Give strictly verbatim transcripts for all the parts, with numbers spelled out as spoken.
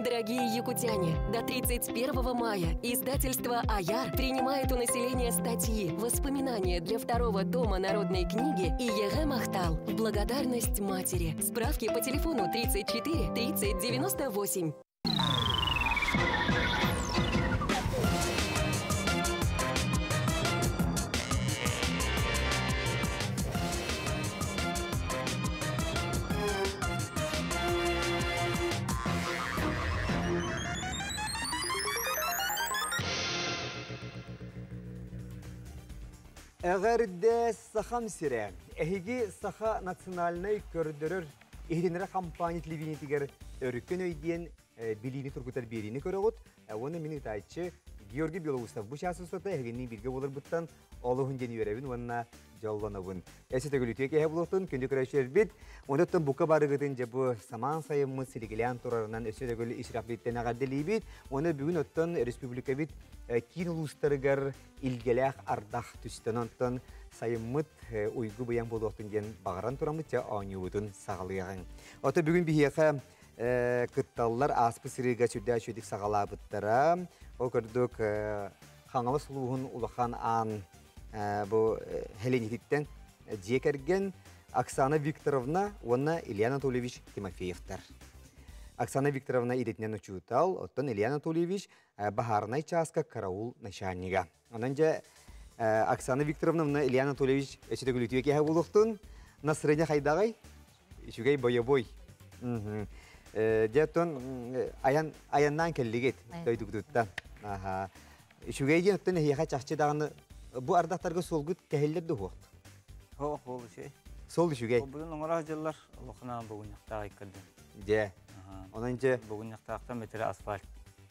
Дорогие якутяне, до тридцать первого мая издательство «Аяр» принимает у населения статьи «Воспоминания для второго тома народной книги» и ЕГЭ Махтал в благодарность матери. Справки по телефону тридцать четыре тридцать девяносто восемь. Əgərdə saxam sirə, əhiги saxa nasionalnay kördürür, ehrinərə kampanya televiziyyətigar örükən öydiyen bilini turgutar birini körəğut, onu mini tayçı Georgi Belousov bu şahsıstata əhiginnin bilgi olur buttan, Allah'ın geni verevin, onunla jollanavın. Əsi təgülütüye kəyə bulutun, kündü körəşər bit, ondan buka barıgıdınca bu saman sayımız siligilən turarından ösü təgülü işraflitten ağaddeli bit, onu bugün ottan Respublika bit kin uluslarıgar ilgələk ardaq tüstənontan sayımız uygu bayan buluqtun gen bağıran turamıca aniyudun sağlayağın. Ota bugün bir hiyəqə kıttallar aspı sırıqa sürdü şöydük sağalabıtlara. O gördük Xangalı Suluğun ulaqan an bu Helenititten cekergen Oksana Viktorovna, ona İlya Anatolievich Timofeyevtar. Oksana Viktorovna idetinden uçutal, ottan İlya Anatolievich baharnay çaska karaul naşaniga. Onunca Oksana Viktorovna ona İlya Anatolievich eşite gülütüye kehe buluqtun. Nasırınya haydağay? Şugay boya boy. Jetton ayan ayandan kelliget doyduk tuttan. Aha. Şugay gen ottan hiyaqa çaqçı dağını bu ardaqtarga solgut keheller de hoqt. Ho ho şey. Sol şugay. Bugün onlara hacılar Allah'ına bugün yaqta ikirdi. Je. Onunca bugün yaqtaqta metre asfalt.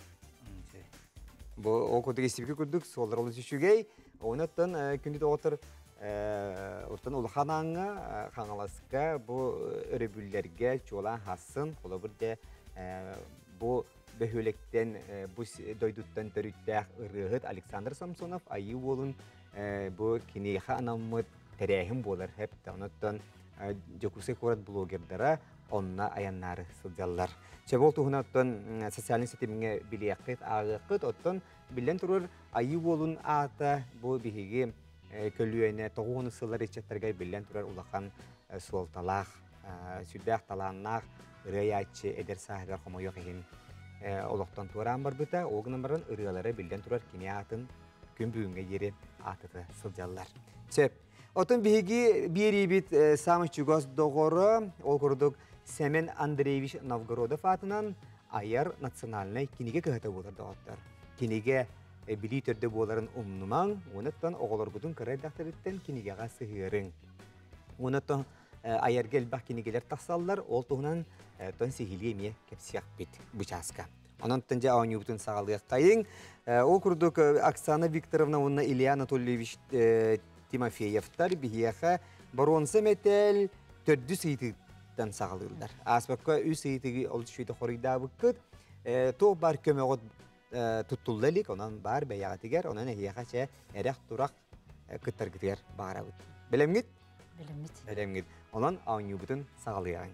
Bu o koduk istibki kurduk sollar olusu şugay. Onattan kündü de otur ortan ulxananga xanalaska bu örebüllerge çolan hassın ola bir bu behölekten bu doyduttan törüttəq ırıqıt Aleksandr Samsonov ayı olun bu kiniha anamıt terehim bolar hep onattan jokuse korat blogerlara onna ayanları sıljallar. Çebol tuğunattan sosyal sisteminge biliyaqit ağıqıt ottan bilen turur ayı olun ata bu bihigi köllüyene toğunu sıllar içetlerge bilen turar ulaqan sualtalaq, süddaq talannaq, rayatçı eder sahgar xomo yok ekin olaqtan turan bar bita, oğunan baran ırıqalara bilen turar kini atın gün büyünge yeri atıdı sıljallar. Çep, otun bihigi biri bit Samış Çugoz doğru, ol kurduk Semen Andreevich Novgorodov atınan ayar nasyonalnay kinige kıhata bular dağıtlar. Kinige bili törde boların umnuman, onattan oğlar budun kıraydaktırıtten kinigeға sığırın. Onattan ayar gel bak kinigeler taqsallar, ol tuğunan ton sihiliye miye kepsiyak bit bıçaska. Onattan ja ağın yubutun sağalıyaq kayın. O kurduk Oksana Viktorovna, onna İlya Anatolievich Timofeyevtar bihiyaqa baronsa metel tördü sıytıdan sağalırlar. Asbakka üç sıytıgı oldu şuyda xorida bıkkıd. Toğ bar kömeğot tuttullalik, onan bar beyağıtıger, onan ehiyaqa erek durak kıttar gıtıger bağıra bıt. Belem git? Belem git. Belem git. Onan ağın yubutun sağalıyağın.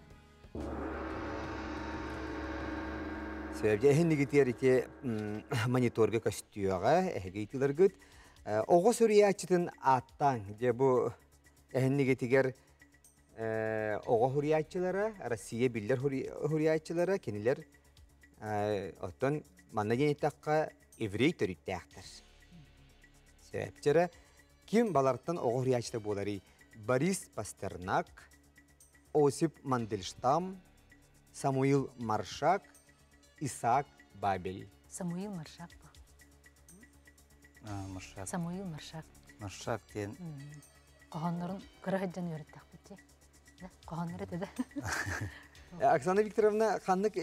Sebepce ehinni gitiyer iti monitorga kaşıtıyorga, ehge itiler gıt. Oğuz hürriyatçıtın attan, je bu ehinni gitiger Oğuz hürriyatçılara, Rossiya biller hürriyatçılara, keniler ottan manna jenitaqqa evrey törüttəqdir. Sebepçere kim balardan Oğuz hürriyatçıda bolari? Boris Pasternak, Osip Mandelstam, Samuil Marshak, Isaac Babel. Samuil Marshak. Marshak. Samuil Marshak. Marshak diyen. Qoğanların kırahıcan öğrettik bitti. Qoğanları dedi. Oksana Viktorovna kanlık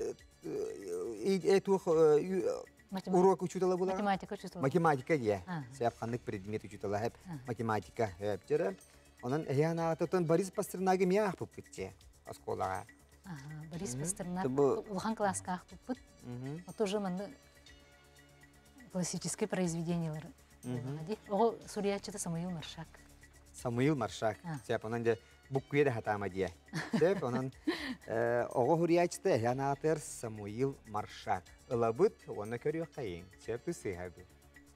etuq urok uçutala bular. Matematika uçutala. Matematika diye. Sebep kanlık predmet uçutala hep matematika hep jere. Onun eyanatın Boris Pasternak'ı miye ahpıp bitti askolağa. Boris Pasternak улхан класска ахпыт. Вот тоже мында классические произведения. Ого сурьячыда Самуил Маршак. Самуил Маршак. Себеп онан же Bukkuya da hatama diye. Sep onun oğu huriyatçıda yanatır Samuil Marşak. Ilabıt onu körüyor kayın. Sep üsü habi.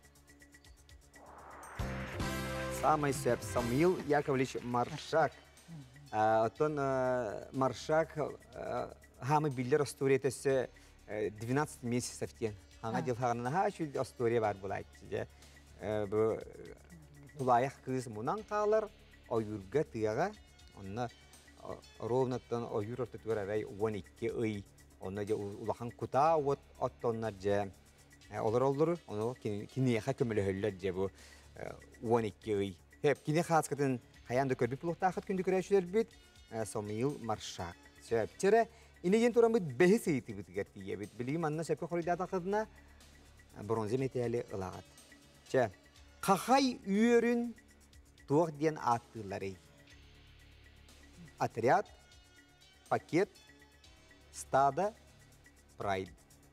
Самый сеп Самуил Яковлевич Маршак. Отон Маршак хамы биллер историятасы двенадцать месяцев тен. Аңа дел хағанына ха шүл история бар бұл айтты. Бұл тулаяқ кыз мұнан қалар, ойырға тыяға, онына ровнаттан ойыр орты туар арай он екі ый, онына же улахан кута от оттоннар же. Олар олар, оны кинеяқа көмілі хөллер же бұл он екі ый. Hep kine xaskatın hayandı körbü puluqtaqat kündü küreşler bit Samuil Marşak. Söp çere ine yen toramı behis eyti bit gertiye bit bilgim anna sepke xorida taqadına bronze metali ılağat. Çe qahay üyörün tuğ diyen attıları. Отряд, пакет, стадо, прайд.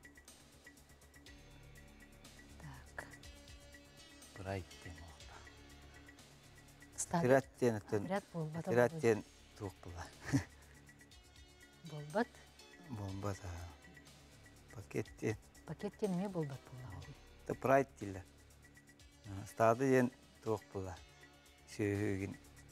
Так. Прайд. Отряд болбат. Отрядтен туқ бұла. Болбат? Болбат. Пакеттен. Пакеттен ме болбат бұла? Та прайд тілі. Стады ен туқ бұла. Сөйгін.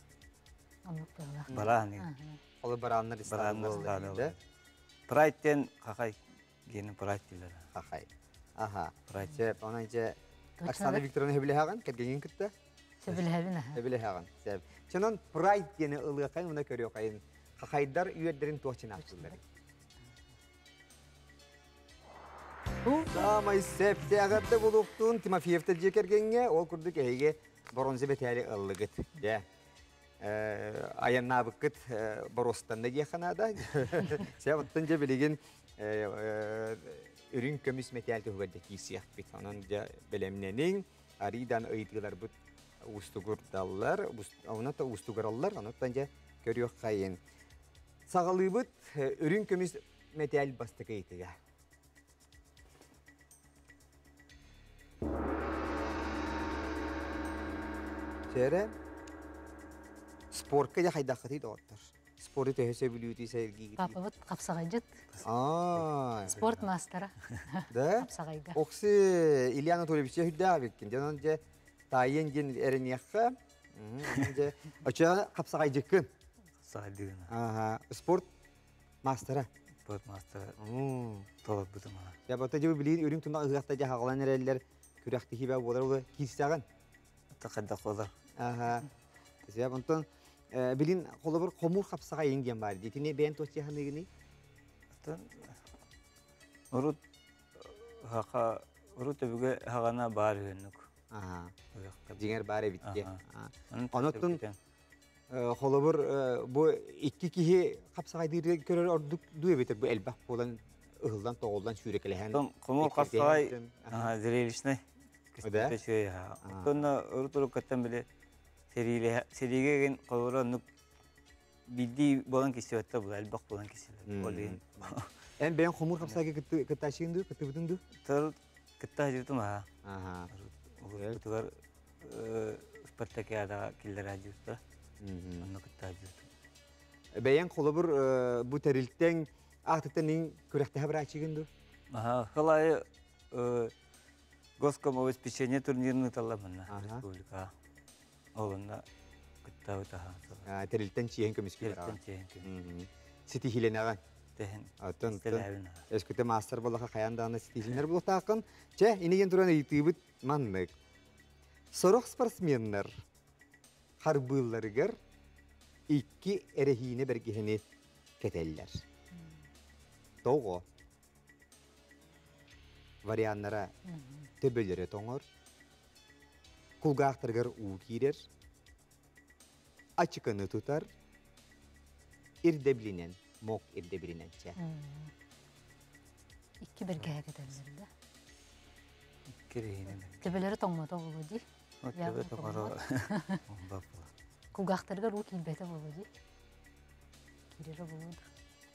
Бараны. Олы баранлар стады болды. Прайдтен қақай гені прайд тілі. Қақай. Аха. Прайд. Онан же Оксана Викторовна хөбілі хаған, кәдгенген күтті? Сөбілхәбін аха. Сөбілхәбін. Чонон прайд дені ылығы қайын, мұна көріу қайын. Қақайдар үйердерін тоқчын ақтылары. Самай сәпте ағарды бұлуқтың Тимофеевті жекергенге, ол күрдік әйге бронзе бәтәлі ылығыт. Аянна бұқыт бұростанда жеқанада. Сәбіттің же білеген үрін көміс мәтәлді хүгәрді кейсияқ бет. Оның білемненің аридан ұйдығылар бұд устугурдаллар, оната устугураллар, онаттан же көріу қайын. Сағалы бұд үрін көміс мәтәл бастықы етіға. Сәрі спортқа да қайдақы дейді оттар. Спорты төхесе білуді сәйіргі кетеді. Папа бұд қапсағай жет. Спорт мастера. Да? Қапсағайға. Оқсы Илья Анатольевиче хүдді абеккен. Жанан же тайын ген әрінеққа. Очаға қапсағай жеккен. Қапсағай деген. Спорт мастера. Спорт мастера. Толып бұдым. Я бұта жебі білейін өрін тұнда ұғақта же хағалан әрелер күрәқті хебә болар олы кейсіғын. Тақадда қолар. Себеп онтон билин қолы бір қомур қапсаға енген бар. Детіне бәйін тоқчы қанығыны? Ұрут хақа, ұрут өбіге хағана бар өйінік. Жеңер бар әбітке. Оноттың қолы бір бұл екі кеге қапсаға дейірге көрер ордық дуе бетер. Бұл әлбақ болан ұғылдан тоғылдан шүйрекелеген. Қомур қапсағай зірелішіне кістіпті шөй. Оттонна ұрут ұрық көттен біле сериге ген қолыра нүк білді болан кесі өтті бұл, әлбақ болан кесі. Ән бәйін қомур қапсаға күтті ашығынды, күтті бүтінді? Тұр күтті ажырдым аға. Күттігар Спартакиадаға келдер ажырды. Оны күтті ажырдым. Бәйін қолы бір бұ тәрілттен ақтықтың көрәқті бір ашығынды? Қалайы Госком обеспечение турнирны таламына республика. Олында күтті өтіған. Тәрілттен чиен көміскі бар аға? Тәрілттен чиен көміскі. Сеті хилен аған? Тәхін. Өскөті мастер болаға қаяндағына сеті хиленер болып тақын. Че, инеген тұран үйтібіт маннық. Сорық спортсменнер қарбылларығыр iki әрехіне бәргені кетелілер. Тоғы варианнара төбелері тоңыр, кулгақтырғыр ұу кейдер, ачықыны тұтар, ирдеблінен, моқ ирдеблінен чә. Iki бірге әкетелерді. Керейінен. Төбелері тоңматы олы дей. Төбе тоңары оңбап бұла. Кулгақтырғыр ұу кейбеті олы дей. Керері болуды.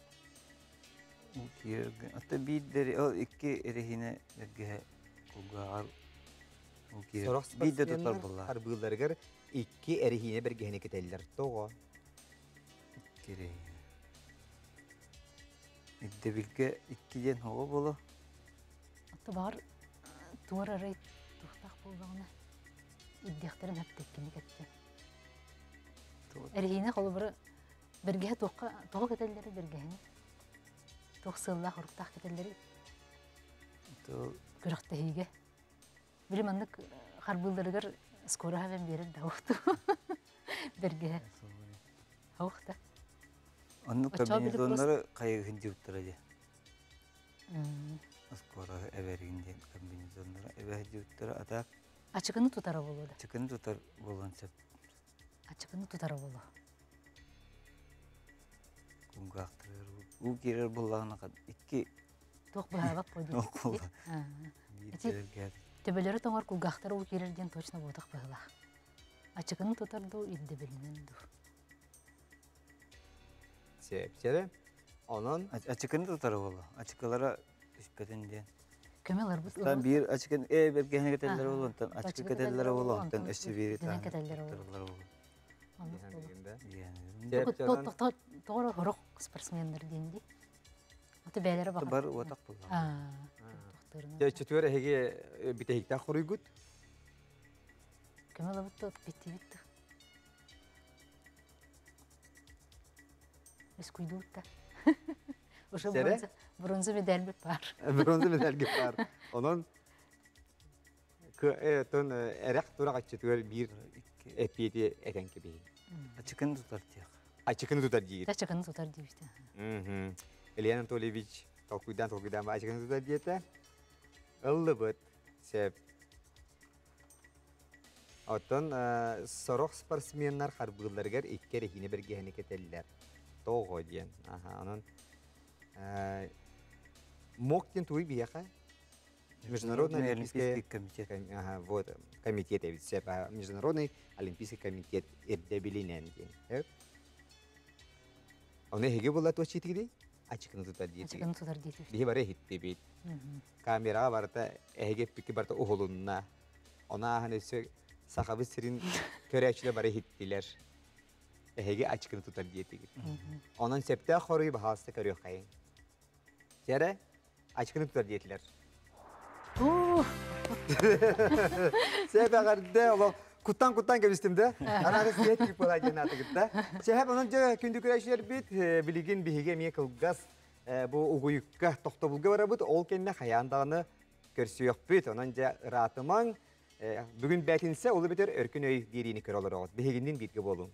Ата бейдері, ол екі әрехіне әрге кулғағар Сорық спортсменнер қарбыларығыр iki әрехіне бәргені кетелілер тоғы. Kere. İdde bilge ikkiden hava bolu. Аты бар туар арай тухтак болгона иддектерин хептеккини кетти. Эрхине колу бир бирге токка тога кетелдери биргени. Токсылла хуруктак кетелдери. То Күрөктеге. Билим андык харбылдырыгар скоро хавен берер даукту. Бирге. Хаукта. Анны комбинезонлары кайгын жуптара же. Скоро эвергинден комбинезонлары эвер жуптара атак. Ачыгыны тутара болду. Чыкын тутар болонча. Ачыгыны тутара болду. Кунгактыр. У керер буллагына кат икки Ток баабак койду. Ток болду. А. Итергер. Төбөлөрү тоңор кулгактар у керерден точно бодак багыла. Ачыгыны тутарду идде билиненду. Сепчере. Onun Açıkını tutar oğlu. Açıklara üspetinde. Kömeler bu. Tam bir açıkın e belgeni keteller oğlu. Tam açık keteller oğlu. Tam eşi bir tane. Keteller oğlu. Yani Doğru horok sportsmenler dendi. Аты бәйләре бакыр. Бар отак булды. А. Ya çetüre hege bitehikta xuruygut. Kömeler bu bitti bitti. Biz kuydukta. Уже бронза, бронза медаль бар. Bronze medal var. Onun kı ton erek tura çetüre bir epiyeti eten gibi. Açıkını tutar diyor. Açıkını tutar diye. Тачыгын тутар дейбизди. Hı. Илья Анатольевич Толкуйдан Толкуйдан açıkını tutar diyete. Illı bıt. Sep. Oton sorok sportsmenler harbıllargar ikkere hine bir gehene keteller. Toğo diyen. Aha, onun Моктин туй бияха. Международный олимпийский комитет. Ага, вот комитет, я ведь Международный олимпийский комитет эрдебилинен. Он хеге була то читиди? Ачыкны тутар дейт. Ачыгын тутар дейт. Бие бары хитти бит. Камера барта эге пики барта оголунна. Ona hani sahabı sirin köreçle bari hittdiler. Эге ачыкны тутар дейт. Onun septe xoruy bahasta körüyor kayın. Sere açıkını tutar diyetler. Oo. Sebe garde ola kuttan kuttan geliştimde. Ana siyet bir kolay cennet gitti. Sehep onun da kündü güreşler bit biligin bihige miye kılgaz bu uguyukka toxtabulga var bit ol kenne hayandağını körsüyor bit. Onun da rahatman bugün betinse olu biter örkün öy dirini kör olur o. Bihiginden bitki bolun.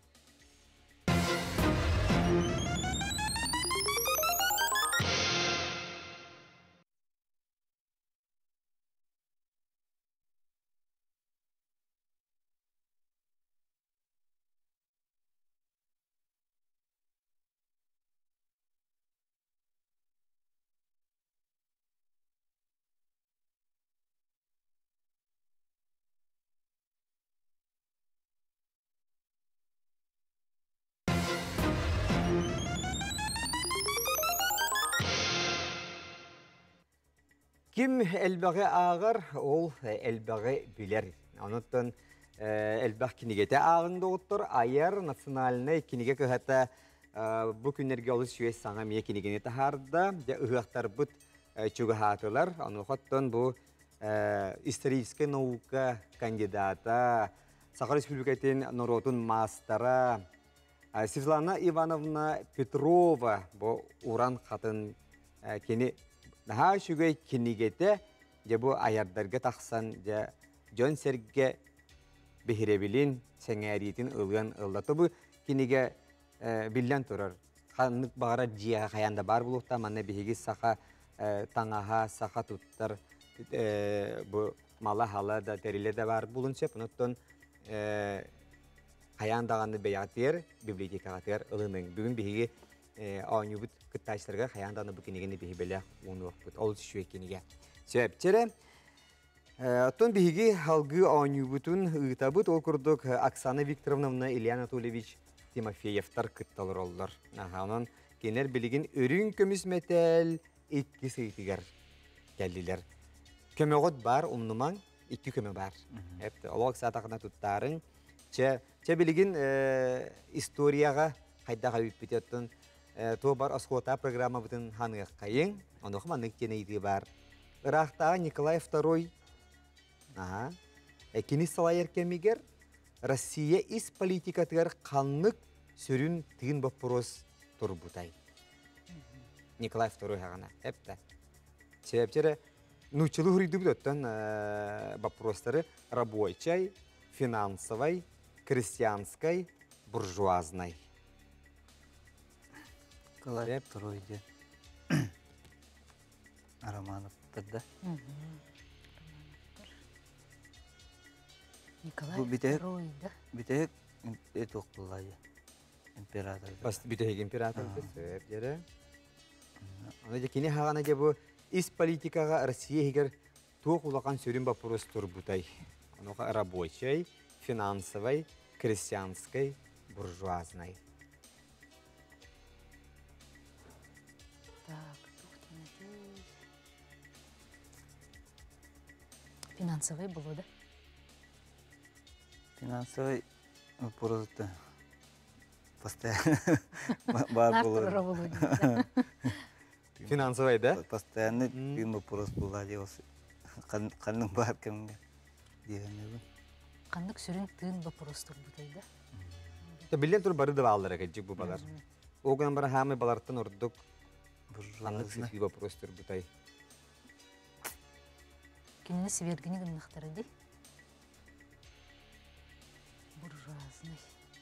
Kim elbağı ağır, ol elbağı bilir. Ondan elbağ kinigete ağında otur, ayar nasyonalne kinige kıhata bu günlerge oluz şüye sana miye kinigene taharda, ya ıhaktar bud çuga hatılar. Ondan bu историческая наука кандидата, Саха Республикатын Народун мастера, Светлана Ивановна Петрова, bu Уран қатын кені daha şüge kinigete ya bu ayardarga taksan ya John Serge bihirebilin seneriyetin ılgan ıllata bu kinige billen turar. Kanlık bağıra ciha kayanda bar bulukta manne bihigi saha tangaha saha tuttar bu mala hala da terile de var bulunca bunun kayandağını beyatır biblioteka atır ılının bugün bihigi Ağınıbıt kıttaşlarga hayandağını bu kinigeni bihibele onu okut. Ol şüye kinige. Sebepçere Ton bihigi halgı ağınıbıtın ıtabıt ol kurduk Aksana Viktorovna İlya Anatolievich Timofeyevtar kıttalar oldular. Onun genler biligin örün kömüs metal iki sıytigar geldiler. Kömeğot var umnuman iki köme var. Hep olarak saatağına tuttarın. Çe biligin istoriyaga хайда хабип битеттен то бар асхота программа бутын ханык кайын. Оны хманык тенейди бар. Ирахта Николай второй. Ага. Экини салайыр кемигер Россия из политикатыгар каннык сөрүн тыгын вопрос турбутай. Николай второй хагана. Эпта. Себептері нучылы хүрейді бұдыттан вопростары рабочай, финансовай, крестьянской, буржуазной. Николай второй де. Романов да? Николай второй, да? Битек это оқылай. Император. Бас битек император сөп жері. Оны же кене хағана же бұл из политикаға Россия егер тоқ улақан сөрін вопрос турбутай. Оныға рабочай, финансовай, крестьянской, буржуазной. Так, финансовый было, да? Финансовый вопрос-то постоянно бар было. Финансовый, да? Постоянно тыгын вопрос была девосы. Қанның бар кемге дегенде. Қандық сүрін тыгын вопрос турбутай, да? Та билен тур бары да балдыр әкәджік бұл балар. Оған бары хамы баларттан ұрдық қандық сүйі вопрос турбутай. Кенені севергені гыннақтары дей? Буржуазный.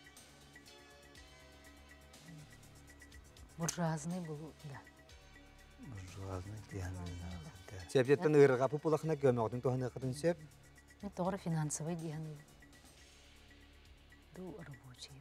Буржуазный бұл, да. Буржуазный дегенде. Сәптеттен ұрыға пұпылақына көмеғдің тоғаны қатын сөп? Мен тоғыры финансовый дегенде. Ду рабочий.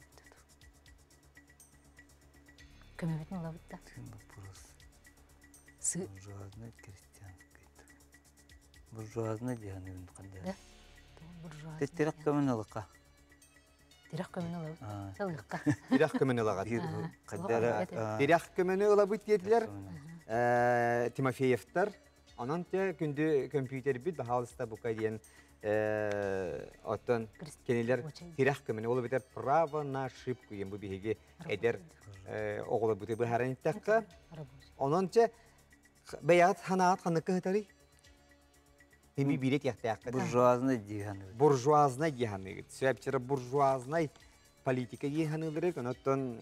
Көмебетін олабыт да? Тыгын вопрос. Сы... Буржуазный крестьянский. Буржуазный дегенде қандай. Да? Буржуазный. Теттерек көмен алыққа. Тирах көмен олабыт. Салыққа. Тирах көмені олағат. Тирах көмені олабыт деділер. Тимофеевтар. Онан те күнді компьютер бит бағалыста бұқа дейін оттан кенелер тирах көмені олабыт право на ошибку ем бұл бейге әдер оғылы бұты бұл харан еттаққа. Онан те бәяғат ханаат қаныққа ғытары? Еми билет яқтаяққа. Буржуазный дегенде. Буржуазный дегенде. Сөйіптері буржуазный политика дегенде. Онаттан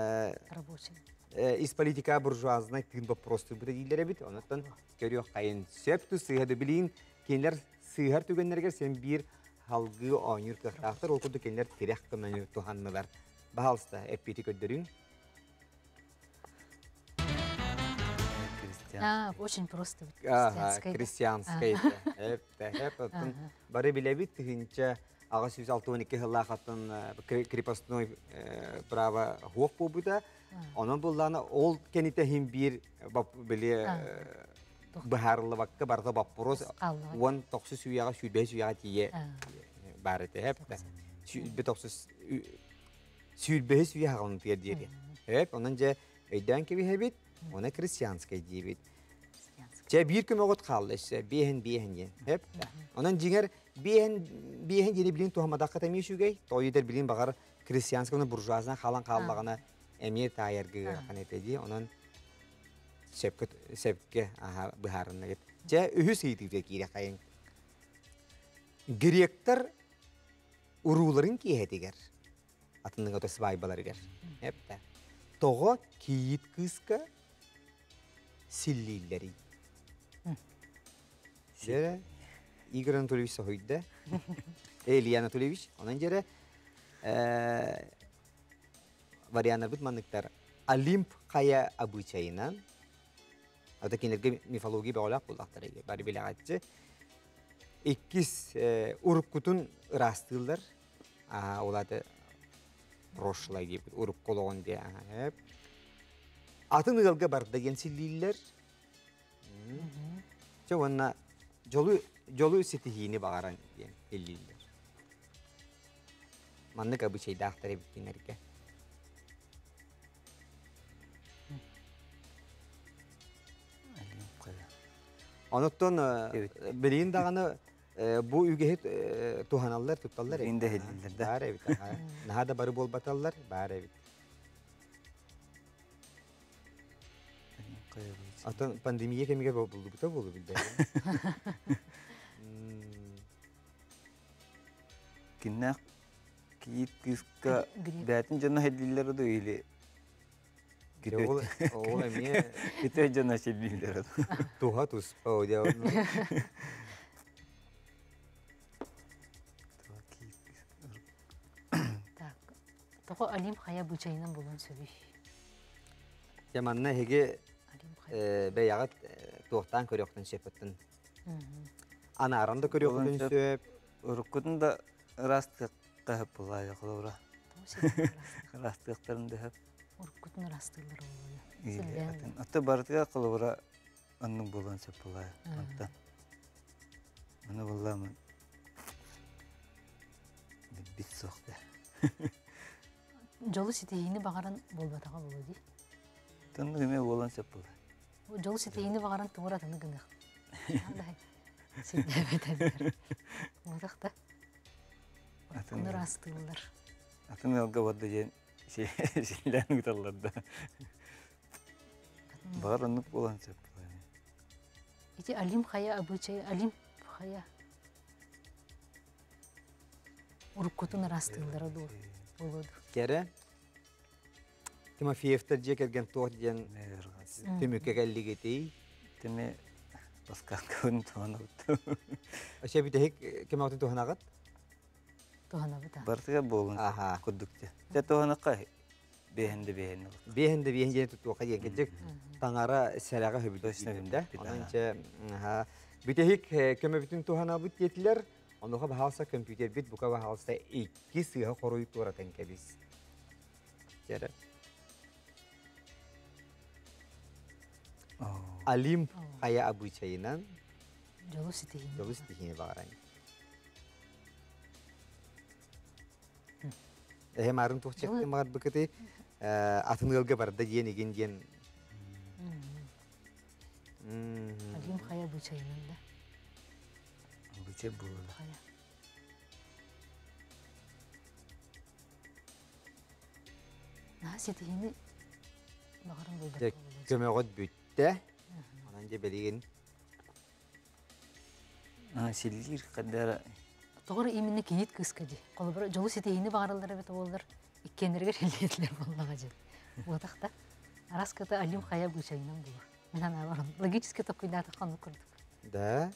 из политика буржуазный тыгын вопросты бұты дейлер әбіт. Онаттан көрі қайын сөйіпті сыйғады білейін. Кенлер сыйғар түгенлерге сен бір халғы ойныр қықтақтыр. Ол күнді кенлер терек көмені тұханмылар. Бағалыста әппеті көддерін. А, очень просто. Крестьянская. Бары билебит тыгынча ага жүз алтмыш он эки хыллахатын крепостной право хук побута. Онан булланы ол кенете хим бир биле бахарлы вакка барда вопрос он токсус уяга сүбе сүяга тие барыты хеп. Сүбе токсус сүбе сүяга он тие дири. Хеп, онан же өйдән кеби хебит. Ona kristyanskay diyebit. Çe bir küme ot kaldı işte. Bihen bihen ye. Hep. Onun ciğer bihen bihen yeni bilin tuhama dakika temiyor şu gay. Toyu der bilin bakar kristyanskay onun burjuazdan kalan kallağına emniyet tayar gıgır kanetedi. Onun sepket sepke aha biharına git. Çe ühüs heydi kire kayın. Grekler uruların ki hediger. Atının o da svaybaları ger. Hep de. Toğa kiyit kıska Силлилери. Жere Игорь Анатольевич Сохойда. Илья Анатольевич. Онан жере варианттар бит манныктар. Олимп кая обычайынан. Ата кинерге мифология багалак булактар эге. Бары билегатчы. Иккис уруккутун растылдар. А оларды прошлое деп урук кологон де. Атын ылга бар деген силлилер. Жона жолу жолу сетихини багаран деген силлилер. Маннык обычай дактар биткенерге. Оноттон билин даганы бу үйгө туханалар тутталар. Инде хедилер да. Бар эбит. Нахада бары болбаталар, бар эбит. кая бычай. Атын пандемия кемеге булду бута болду билбейм. Киннах кийит кыска Грек. бәтин жана хеллилер да үйли. Ол ол эме Ките жана хеллилер. туха туспа одя. Так. Тоғы Алим Хая бычайынан болон сөбүй. Яманна хеге Алим Хая. бәягат туhtан көрөктөн шепеттен. Мгм. Ана аранда көрөктөн Олонча- сөп. Уруккутун да растык кахып булай кылыра. Тоғы сетен Растыктарын да хап. уркутун растылар болон. Ие, Силбен. атын. Аты бартыга кылыра анның болан сөп булай. Мгм. Антан. Аны булламын. Бит сохта. Жолу сетейini бағаран болбатаға болуди. Тынны эме болан сөп булай. Жолу сетейini бағаран туғыра тыны гынық. Андай. Сетебетелер. Одақта. Атын. Оны растылар. Атын алга барды жен шилен гыталларда. Бар анны болан сөп булай. Ити Алим Хая обычай, Алим Хая. Уркутун растылар болуду. Кере Тимофеевтер же келген тух ден Мергас. төмөккө келлигети. Теме паскакын тоонуп. Ача битек кем атын туханагат? Тухана бута. Бартыга болун. Аха. Кудукте. Те тоонакка бехенде бехенде. Бехенде бехенде туха кегенчек таңара сәрәгә хөбүдө Точно димдә. бит, Ананча ха битек кеме бүтүн тухана бут етилер. Онуга баһалса компьютер бит бука баһалса икки сыга коруй тура тенкебис. Жара Алим Хая обычайынан Жолу сетейini. жолу стихине баран. Э марын тухчакты мар быкыты атынылга барда ен еген ен. Алим Хая бычайынан да. Буче булу. Хая. На сетейini бағаран болбатаға болуди. Көмөгөт бүтте. Анан же белеген А силлир кадара Тоғыр именно кейит кыскади. Қолыбыр жолу сетейini бағаралар бет олар иккенерге релетілер боллаға жел. Отақта араскаты Алим Хая бычайынан болу. Мен ана барам. Логически токуйдаты қаны көрдік. да.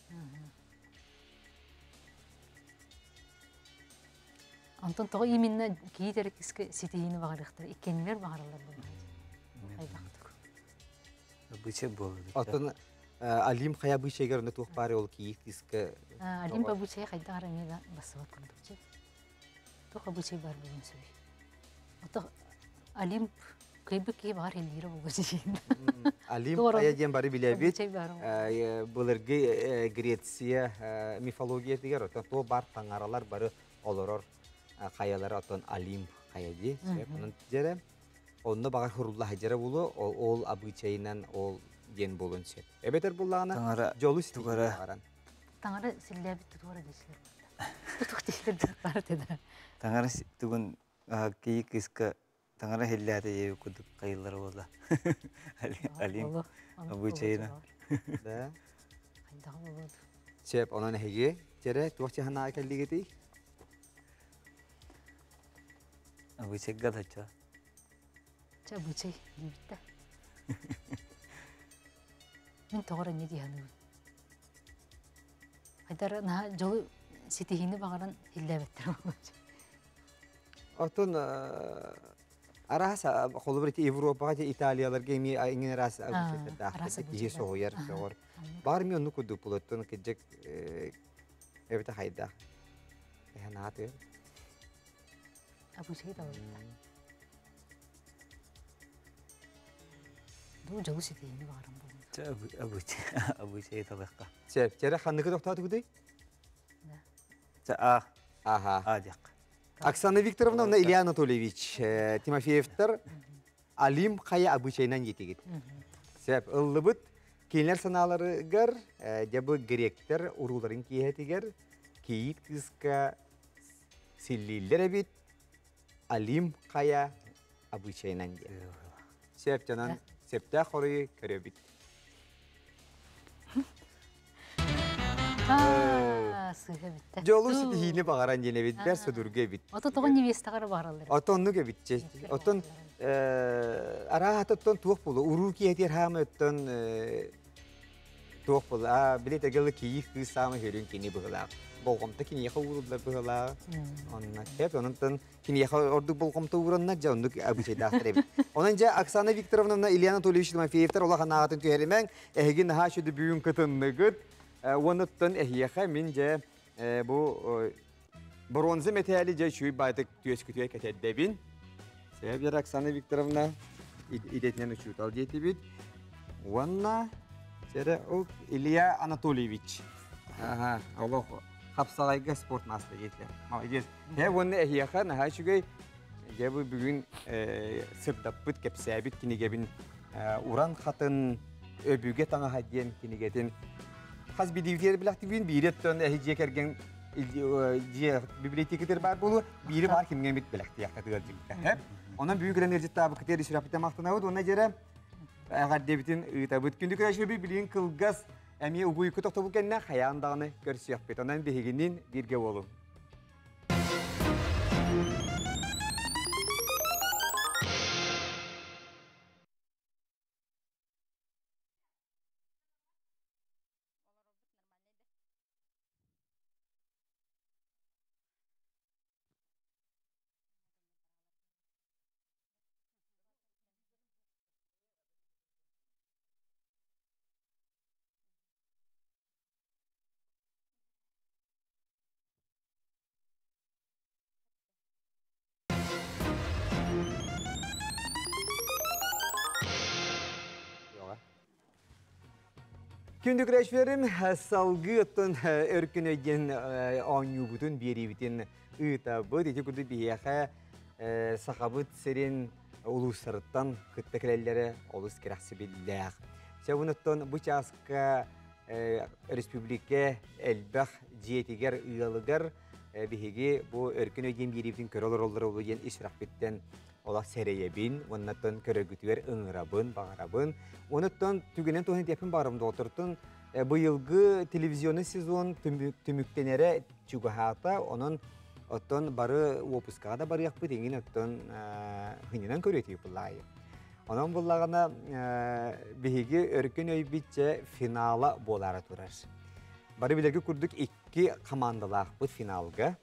Антон тоғы именно кейит әрі кіскі сетейini бағарықтыр. Иккенелер бағаралар боллаға. Айбақтық. буче булу. Атын Алим Хая бычайгар тух паре ол кийик диске. Алим ба бычай қайда ара мега басыват көрдік же. Тоға бычай бар болын сөй. Отық Алим көйбі кей бағар елдері болу жейін. Алим Doğru. Хая ден бары биле бит. Бычай бар. Булыргы Греция мифология дигер отон то бар таңаралар бары олорор хаялары отон Алим Хая ди. Онун жере онда багар хурулла хажара болу ол обычайынан ол ден болун сеп. Эбетер буллагана Таңара жолу тугара. стигара. Таңары сілләбі тұтуара дейсілер. Тұтуқ дейсілер бар деді. Таңара тугун кийик кыска таңара хелләте ебе кудук кайыллар болла. Алим обычайына. Да. Қайдағы болуды. Сеп онун хеге жере туакча хана келдигети. обычай гадача. Ча бычай дейбітті. Мен тоғыра не дейханы. Қайдары наға жолы сетейіні бағаран хилләбеттір болуды. Отон араса холбрит Европага же Италияларга эми иңин араса да. араса Кие бычай. соғыр соғыр. Бар ми онну куду пулоттон кежек эбите хайда. Э нааты. Абычай да болуды. Ду жолы сетейіні бағаран болуды. Ча обычай обычай талакка. Сеп жере ханныгы токтату кудай? Ча а Аха. а жак. Оксана Викторовна, Илья Анатольевич Тимофеевтер Алим Хая обычайынан жетегит. Сеп ыллыбыт кейлер саналарыгар жабы гректер уруларын киетигер кейит кыска силлилер бит Алим Хая обычайынан жет. Сеп жанан септе хоры көрөбит. Aa, sıhı bitti. Jolu sitihini bağıran yine bit, ber södürge bit. Oto toğun nevestağarı bağırılır. Otonnu ge bitçe. Oton ara hatatton tuğuk bulu. Uru ki yeter ham ötten tuğuk bulu. Aa, bile tegeli kiyif kız sama herün kini bıhılaq. Bolğamta kini yaxa uğurlar bıhılaq. Onna hep onuntan kini yaxa ordu bolğamta uğuranlar ja onduk abıçay dağıtır bit. Onunca Aksana Viktorovna Ilyana Anatolievich Timofeyevter olahan ağatın tüherimen ehgin ha şöyle büyün kıtınlıgıt. Onuttan ehyaxa mince bu bronze metali ja şuy baytık tüyes kütüye ketedebin. Sebep yer Aksana Viktorovna idetinen uçut al jeti bit. Wanna sere o Ilya Anatolievich. Aha, Allah hapsalayga sport master yetler. Молодец. He wanna ehyaxa naha şugay ja bu bugün sırdappıt kepsabit kinigebin uran xatın öbüge tanga hadiyen kinigetin Хаз бидивтер билактибин биреттен эхиже керген же библиотекатер бар болу бири бар кимген бит билакти яктыгыржык. Хеп. Онан бүгүн энергия табы кетер ишрапта мактанабыт, онна жере агар дебитин ытабыт күндүк рашөбү билин кылгас эми угуйку токтобу кенне хаяндагыны көрсөк бет. Онан бегинин бирге болу. Күндүк рәшверим салгы оттон өркүн өйген оңюбутун берибитин ытабыт эти күрдү бияха сахабыт серин улусарыттан кыттакелелери олус кераксы биллях. Сабуноттон бу часка республика элбах жетигер ыалыгар биһиги бу өркүн өйген берибитин көрөлөр олор болген ишрахбиттен Ola sereyebin, ondan körügütüver ıngırabın, bağırabın. Ondan tügenen tohun tepin bağırımda oturtun. Bu yılgı televizyonu sezon tümüktenere çuguhata, onun otun barı opuskada barı yakpı dengin otun hınınan körütü yapılayı. Onun bullağına bihigi örkün öybitçe finala bolara turar. Barı bilirgi kurduk iki kamandalar bu finalga.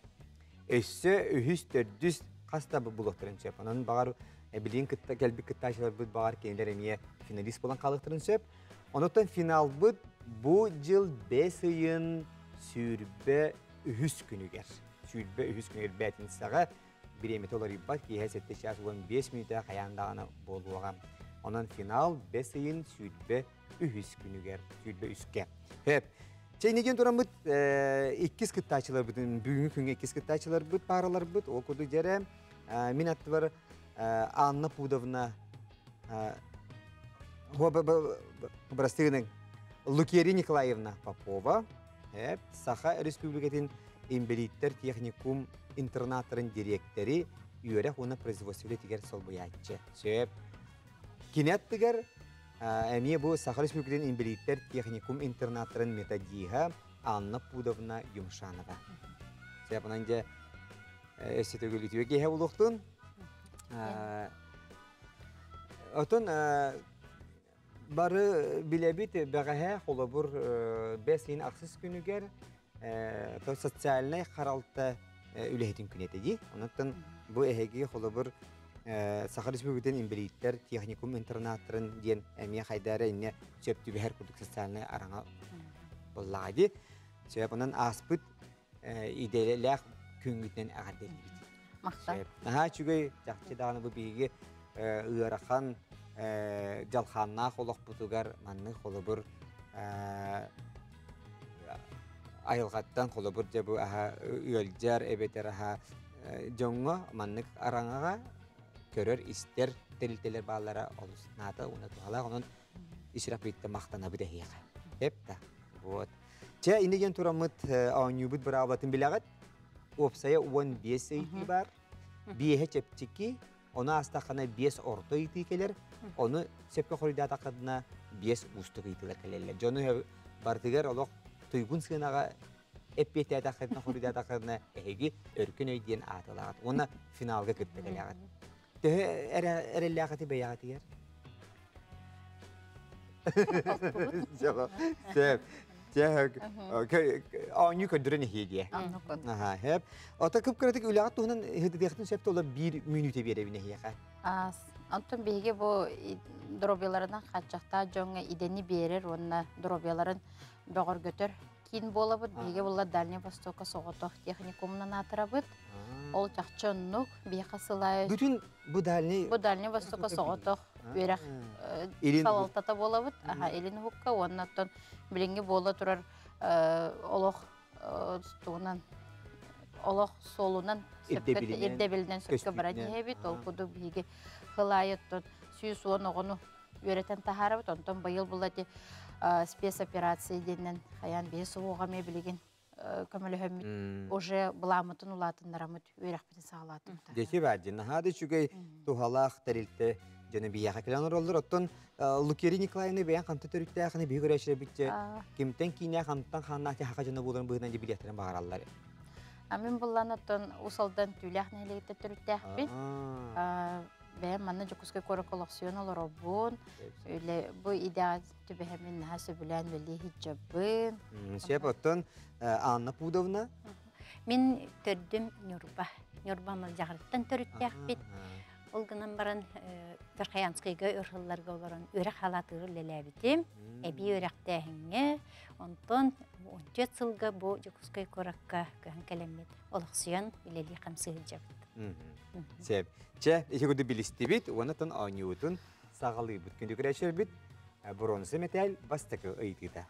Össe ühüs dördüz Kasta bu bulutların çöp. Onun bağır bildiğin kıtta gelbi kıttaşlar bu bağır kendileri emiye finalist olan kalıktırın çöp. Ondan final bu bu yıl beş ayın sürbe ühüs günü ger. Sürbe ühüs günü ger. Betin sağa bir emet olur ibbat ki hesette şahs olan beş minute kayandağına boluğam. Onun final beş ayın sürbe ühüs günü ger. Sürbe üske. Hep. Çeynegen duramıt ikiz kıttaçılar bütün bugünkü gün ikiz kıttaçılar bit paralar bit okudu jere minatı var Anna Pudovna Brastığının Lukeri Nikolaevna Popova hep Saha Respublikatin İmbelitler Teknikum internatların direktörü üyere ona производстве tiger solbayatçı. Hep kinet tiger Emiye bu Saha Respublikatin İmbelitler Teknikum internatların metodiha Anna Pudovna Yumşanova. Sebapınca estetogülütüye gehe uluktun. Otun barı bilebit beğehe olabur besin aksız günüger to sosyalne karalta ülehetin küneteci. Ondan bu ehegi olabur Saha Respublikatin İmbelitler Teknikum internatların diyen emiye haydara inne çöptü bir her kurduk sosyalne arana bolladı. Sebapından aspıt idealer küngüten ağırdır. Maqsad. Aha çünkü жақсы dağını bu bilgi ırakan jalxanna xoloq butugar manны xolobur ayılgattan xolobur bu aha üljar ebeter aha jongo manны aranaga körör ister telteler bağlara olus nata ona tuhala onun israf bitti maqtana bir dehiye. Hep de. Вот. Çe indigen turamıt ağnyubut berabatın bilagat opsaya on beş itibar biye çepçiki ona astaqana beş orta itikeler onu sepke xorida taqadna beş ustuk itiler kelele. Jonu bartiger oloq tuygun sığınağa epbeti adakırına, hurudi adakırına ehegi örkün öydien atılağıt. Ona finalga kıttıgılağıt. Töhü erelliğati beyağıtı yer. Cevap. Cevap. Cevap. Anyu köndürün ehiyediye. Aha, hep. Ota kıpkıratık ülağıt tuğunun hıdıdıqtın septi ola bir minüte bir evine hiyaka. Антон биге бу дробиялардан качакта жоңа идени берер, онна дробияларын бөгөр көтөр. Кин болабыт, биге була Дальний Востокка соготох техникумунан атырабыт. Ол чакчоннук бияка сылай. Bütün bu Dальний... Бу Дальний Востокка соготох өрәк салалтата болабыт. Аха, элин хукка, оннаттан билинге бола турар олох тугунан олох солунан Ирдебилден сөкке бара дебит, ол куду биге хылайыттын сүйіс он оғыну өретен тахарабыт, онтон байыл бұлады спецоперация денен хаян бес оғаме білеген көмілі хөммет уже бұламытын ұлатындарамыт өрекпетін сағалатын. Деке бәдін, хады чүгей тухалақ тәрілті жөні бияқа келаныр олыр, оттон Лукери Николаевны бәян қанты түрікті әқіні бей көрәшірі бітчі, кемтен кейіне қанттан қаннақте хақа жөні боларын бұғынан де билеттерін бағаралар. Амин булланаттан усалдан түләх нәлегетте түрүттәх бит. Бә манна жокускай кора коллекцион олар обун. Үле бу идея төбәһәмен хасы белән вели хиҗабын. Шеп оттан Анна Пудовна. Мин төрдүм Нюрба. Нюрбаны жагырттан түрүттәх бит. Ул гынан баран Тархаянскайга өрхылларга баран өрәк халатыры леләбитим. Эби өрәктәһиңе онтон он жети жылга бу жокускай коракка кан келемет. Олаксыян билели камсыжап. Сеп. Че, ишегүдү билистибит, онотон аньютун сагалый бүткүндү күрәшер бит. Бронза металл бастыкы ыйтыда.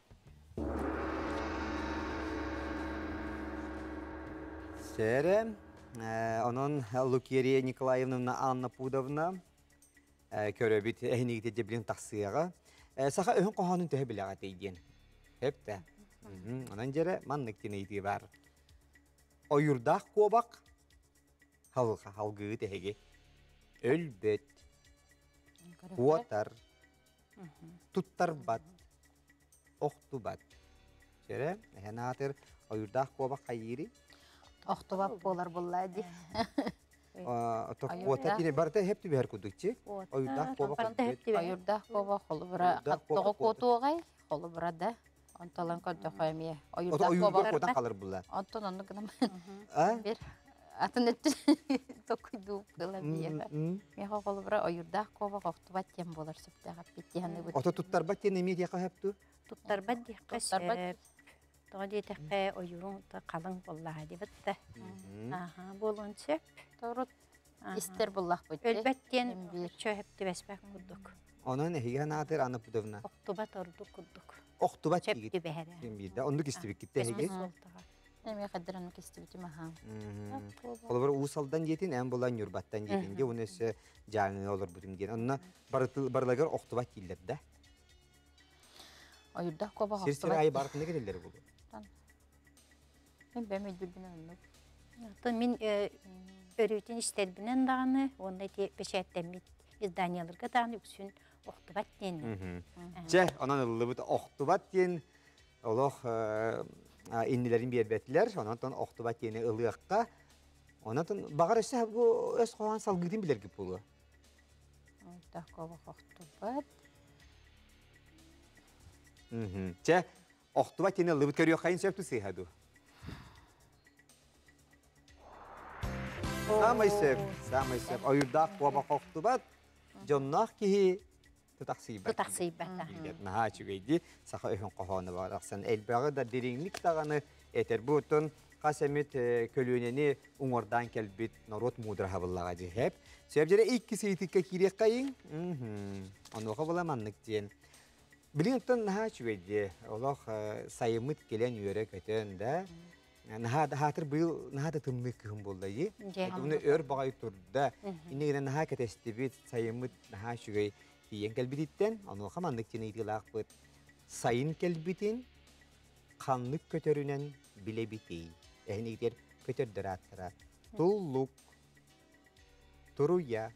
Сере, onun Лукерия Николаевна Анна Пудовна көрөбит эхнигите жеблин таксыяга. Саха өһөн коханын төһө билага тейген. Hep de. Ondan jere manlık neydi var. Oyurdak kobak halka halgı tehege. Ölbet. Kuatar. Tuttar bat. Oktubat. Jere henatır oyurdak kobak hayiri. Oktubat bolar bulladı. Tok kuatar yine barda hep de bir kudukçi. Oyurdak kobak. Oyurdak kobak olubra. Togo kotuğay olubra da. Antalan kadar kaymiye. Oyurdak kodan kalır bunlar. Anton onu kadar bir atın etti tokuydu kılabiye. Meha kolubra oyurdak kova koktu batyan bolar septe kapiti hanı bu. Oto tuttar batyan ne miye heptu? Tuttar bat diye kasep. Doğru diye tekke oyurun da kalın vallahi diye bitti. Aha bolun sep. Doğru. İster bullah bu. Ölbetyen çö hepti besbek kurduk. Onun ehiye nadir Anna Pudovna. Oktubat orduk kurduk. Oktubat diye. Çepti behere. Şimdi onduk istibik gitti ehiye. Nemi kadranı kestibitim aha. Olur usaldan yetin en bulan yurbattan yetin diye onu ise canlı olur bütün diye. Onunla barlagar oktubat diller de. Oyurdak koba oktubat. Sirsir ayı barıtında gelirler bu. Ben ben medülbünen onu. Tabii min örütün isterbinen dağını onda diye beşetten izdaniyalarga dağını yüksün oktubat diyen. Ce onun ılıbıt oktubat diyen Allah İnnilerin bir betler, ondan oktubat yeni ılıyakka. Ondan bağır ise bu öz kovan salgıdın bilir gibi bulu. Oyurdak koba oktubat. Ce oktubat yeni ılıbıt görüyor kayın söptü seyhadu. Samay sep, samay sep. Oyurdak koba oktubat. Jonnak ki tutaksibat. Tutaksibat. Naha çügeydi. Saha öhün kohanı var. Aksan elbağı da derinlik dağını eter. Butun kasemit kölüğüneni uğurdan kelbit narot mudra havallağı hep. Sebjere iki seytikke kirek kayın. Onu kavalamanlık diyen. Bilinçten naha çügeydi. Allah sayımıt gelen yörek ötende. Naha da hatır bu naha da tımlık kım bulayı. Bunu ör bağı turda. İnne naha ketestibit sayımıt naha çügey. Yang kelbititten, onu kamanlık çeneydi laqbıt. Sayın kelbitin, kanlık kötörünen bile biti. Ehnikler kötör darattara. Tulluk, turuya,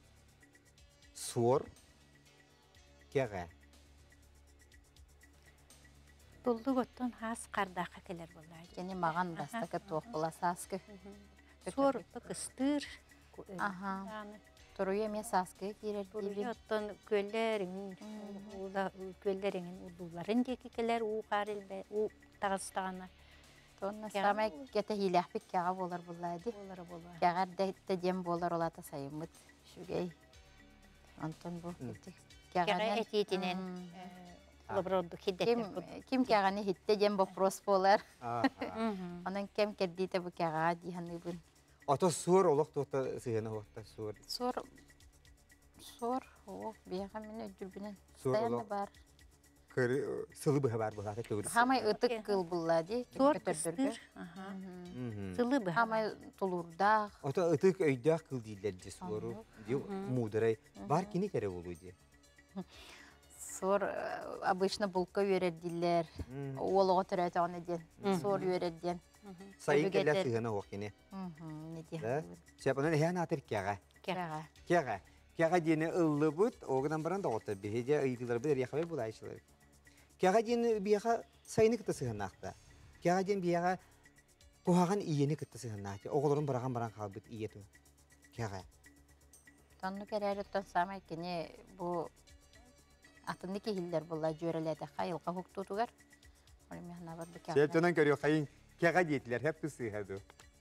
suor, kere. Долду готтон хас кардака келер болар. Кені маған бастакы тоқ боласаскы. Сор кыстыр. Аха. Туруя мен саскы кирер дейбин. Оттон көллерин, ула көллерин улуларын деки келер у карилбе, у тагыстагана. Тонна самай кете хиләхпик кяга болар буллайды. Болары болар. Кягар да дем болар олата сайымыт. Шугей. Антон бу кете. Кяга этитинен лабродду хиддетер. Ким кяганы хитте дем вопрос болар. Аха. Анан кем кердите бу кяга диханыбын. Ата сур олох тота сыгына вакта сур. Сор сор о бияга мен өдүрбүнен. Сор Саяны олох. бар. Кыры сылы быха бар булата төгүр. Хамай ытык кыл буллады. Сор кыстыр. Аха. Сылы бы. Хамай тулурда. Ата ытык өйдәк кыл дилер ди сору. Ди мудрай. Бар кини кере болу ди. Сор обычно булка вередилер. Олого төрөтө аны ден. Сор вереден. Сайын келе сыгына вакыны. Мм, не Да. дия. Сепанын хән атыр кяга. Кяга. Кяга. Кяга дине ыллы бут, огынан баран да ота беге ыйдылар бер яхабай булайчылар. Кяга дине бияга сайыны кыты сыгынакта. Кяга дин бияга кухаган iyeni кыты сыгынакта. Оголорун бараган баран калбыт иету. Кяга. Танну керәреттен самай кене бу атынды кехиллер булла жөреләдә хайылга хуктутугар. Олы мехна бар бу кяга. Септенен көрү кайын кяга диетлер хеп сыгыды.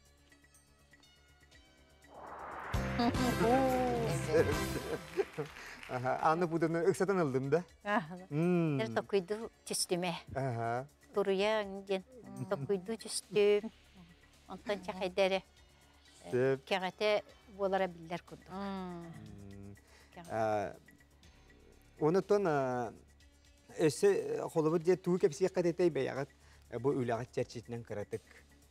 Aha, anı budunu ıksatan aldım da. Hmm. Нер токуйду түстүмө. Aha. Туруя ген токуйду түстүм. Онтон чакайдары. Сеп. Кягате болара биллер күндү. Онотон эсе холобу де туу кепси кадетей беягат бу үлагат чарчитинен кыратык.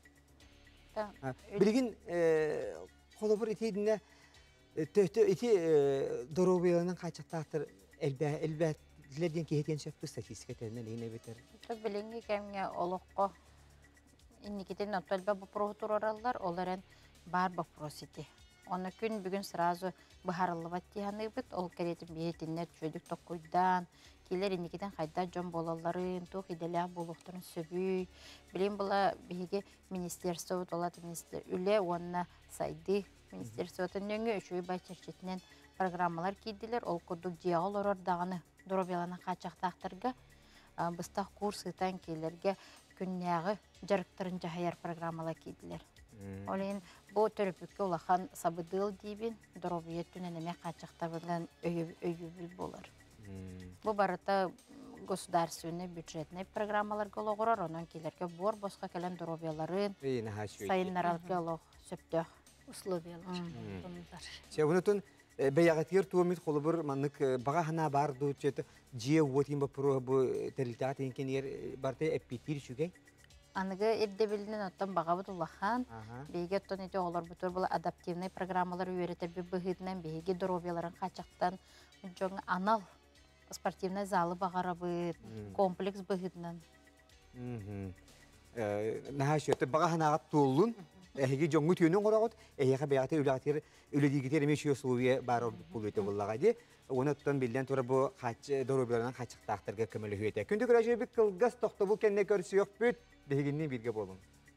Билгин холобу итидине төтө ити доробиянын качактактыр элбе элбе дилерден кехетен сөптү статистика теринен эне бетер. Та билинги кемге олоққа инникитен отталба бу проторалар оларын бар вопрос ити. Оны күн бүгүн сразу бахарылыбат тиһаныбыт ол керетин бетиннер чөдүк токуйдан килер инникитен кайда жон болаларын тух иделя болуктарын сөбүй билин була биге министерство толат министр үле онна сайды министерствотун нөңгө үчүй бачырчытынан программалар кийдилер ол кодук диалор даганы доробелана качактактарга быстак курстан келерге күннягы жарыктарын жахаяр программалар кийдилер. Олен бу төрөпүккө улахан сабыдыл дибин доробиеттүнөн эме качактарынан өйүбүл болар. Бу барыта государственный бюджетный программалар гологорор онон келерге бор боска келен доробияларын сайыннаралга олох сөптөх условиялар. Себунутун беягатыр туомит холобур маннык бага хана барду чет жие вотим ба про бу терилтат инкенер барте эпитир шугей. Аныгы эрдебилинен оттон багабыт улахан беге оттон ите олар бутур була адаптивный программалар үйрөтер би быгытынан беге доробияларын качактан жоң анал спортивный залы багарабыт комплекс быгытынан. Мм. Э нахашөтө бага ханагат туулун эһиги жоңгу түйөнөн корогот эһига беягаты үлатыр үледигитер эмешио сууе бар булуйты буллагади оноттон билден тура бу хач доробияларын качактактырга көмөлө хөйте күндү көрөжөбүк кылгас токтобу кенне көрсүйөк бүт бегинни бирге болун.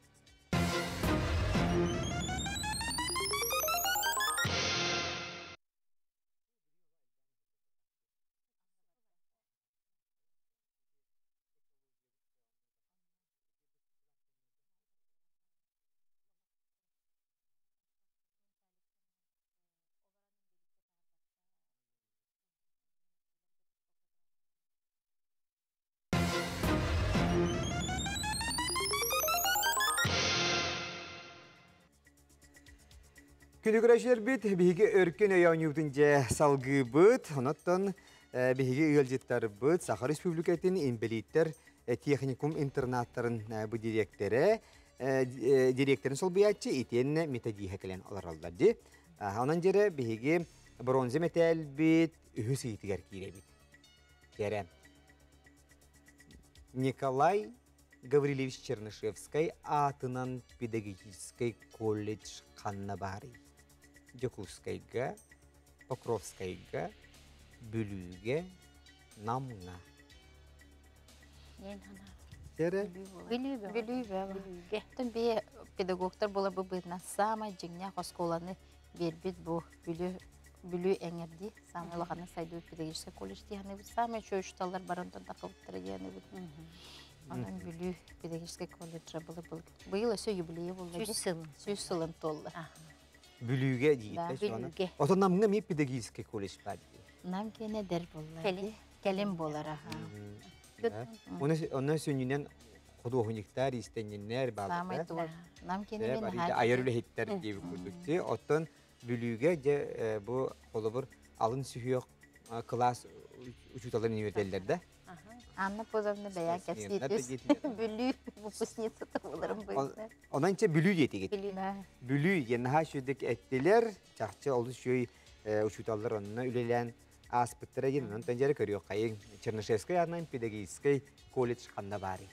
Күнүгүрәшер бит биге өркөн өйөнүбүтүн же салгы быт, оноттон биге ыйлжыттар быт, Сахар Республикатын инвалидтер техникум интернаттарын бу директоры, директорын сол биячы итен методика келен алар алды. Анан жере биге бронза металл бит, үһүс итигер кире бит. Жере Николай Гаврилевич Чернышевский атынан педагогический колледж Каннабари. Жокускайга, Покровскайга, Бүлүге, Намна. Ен хана. Тере. Билүү бе. Билүү бе. Билүүге. Тон бе педагогтар бола бу бытна самай жиңня хосколаны бербит бу билүү билүү эңерди самай лаганы сайду педагогический колледж дияны бит самай чөйшталар барантан такылыптыр дияны бит. Анан билүү педагогический колледжа бола бул. Быйыл өсө юбилейи болду. Жүз сылын. жүз сылын толду. Бүлүүгө дейт. Да, Билүүге. Отонамга ми педагогический колледж бар. Нам кене дер болла. Келин. Келин болар аха. Оны оны сөнүнен художниктар истеннер Самай балдар. тур. Нам кене Де мен барыда айырылы хеттер дип күрдүктү. Оттон бүлүүгө же бу холобур алын сүйөк класс учуталар университетлерде. Анна Позовна бая кәситес. Бүлүү выпускница боларым быйсы. Онанча бүлүү диетиге. Билүү. Бүлүү яна шүдек эттилер. Чакчы олду шөй учуталар онна үлелен аспыттыра генен тенжере көрүyor кайын Чернышевская арнайын педагогический колледж канда бары.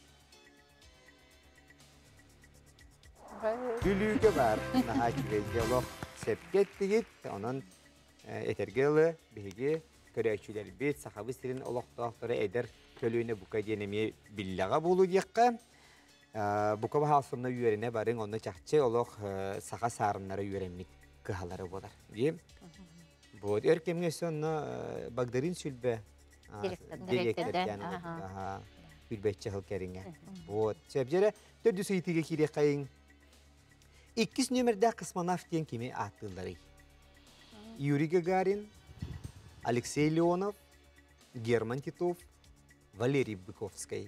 Бүлүүгө бар. Наха диалог сепкет дигит, онон этергелы биги көрөчүлөр бит сахабы сирин олоктоктора эдер төлөөнө бука денеме биллага болуу дияққа. Бука бахасына үйөрүнө барын онда чакчы олох саха сарыннары үйөрөммит кыхалары болар. Дим. Вот эркемге сонна Багдарын сүлбе директордан аха сүлбече хылкеринге. Вот себжере төрдү сыйтыга кире кайын иккис нөмерде космонавт ден кими аттылары. Юрий Гагарин, Алексей Леонов, Герман Титов, Валерий Быковский.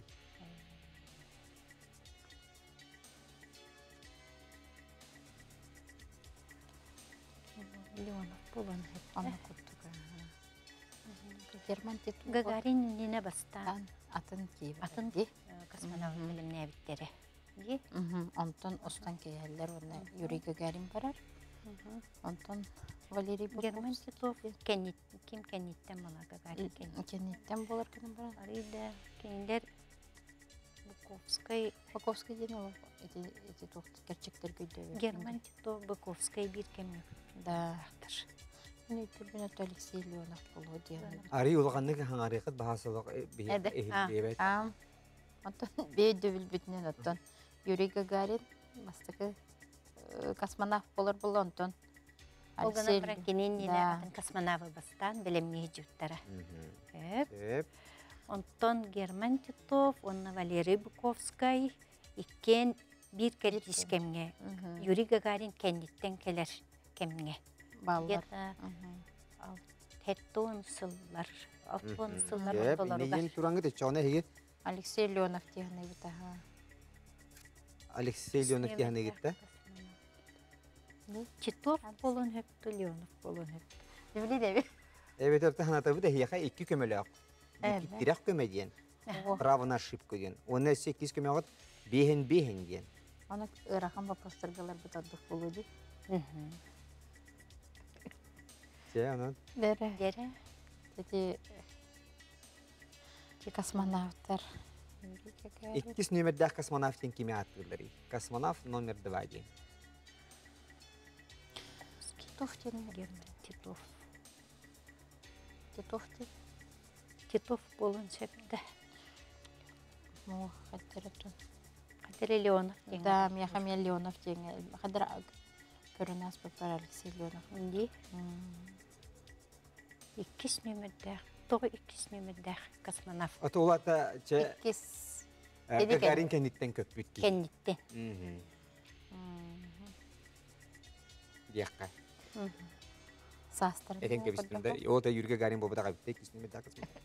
Леонов болон хеп ана куттуга. Герман Титов. Гагарин нене бастан. Атын киіп. Атын ди. Космонавт билимне биттери. Ди. Онтон остан кейеллер оны Юрий Гагарин барар. Онтон Валерий Герман Титов. Кенит ким кениттен мана Гагарин кенит. Кенеттен болар кенен барар. Арыйда кенилер Буковской, Баковский ден ол эти эти тохты керчектер көйдөбү. Герман Титов, Буковской бир кемне. Да. Мен түрбүнөт Алексей Леонов болу дияны. Ари улганны хаңарыкыт бахасылык бии эхилдебет. А. Онтон бейдө билбитинен оттон Юрий Гагарин бастыкы космонавт болор болу онтон. Олгана пракенин нене атын космонавы бастан билемне жуттара. Эп. Эп. Онтон Герман Титов, онна Валерий Буковской, иккен бир кердис кемге. Юрий Гагарин кенниттен келер кемге. Баллар. Гета теттон сыллар, алтон Эп, сыллар болору неген бар. тураңы да чоны хеге Алексей Леонов дияны битаха. Алексей Леонов дияны гитте. Титов болон хеп, Леонов болон хеп. Билди деби. Evet, orta hanatı bu da hiyaka iki kömele. Evet. Direkt köme diyen. Право на ошибку диен. Оны sekiz köme ağıt behen behen diyen. Аны ырахан вопростаргалар бутадык болуду. Şey onu. Бере. Дере, Эти космонавттар. İkis nömerde kosmonavtin kimi attıları. Kosmonavt номер два diyen. Титов тени. Герман Титов. Титов те. Титов болон хепте. Ну, хаттеретун. Кадер Леонов деген. Да, Михаил Леонов деген. Хадра көрүнас бапар Алексей Леонов. Инди иккис нөмерде, тогы иккис нөмерде космонавт Ata olata çe Кис. Gagarin kenditten köpüttü. кенниттен. Diyakka. Састар. Eten kebistinde o da Yuri Gagarin baba da kabitte ikis nömerde kosmonavt.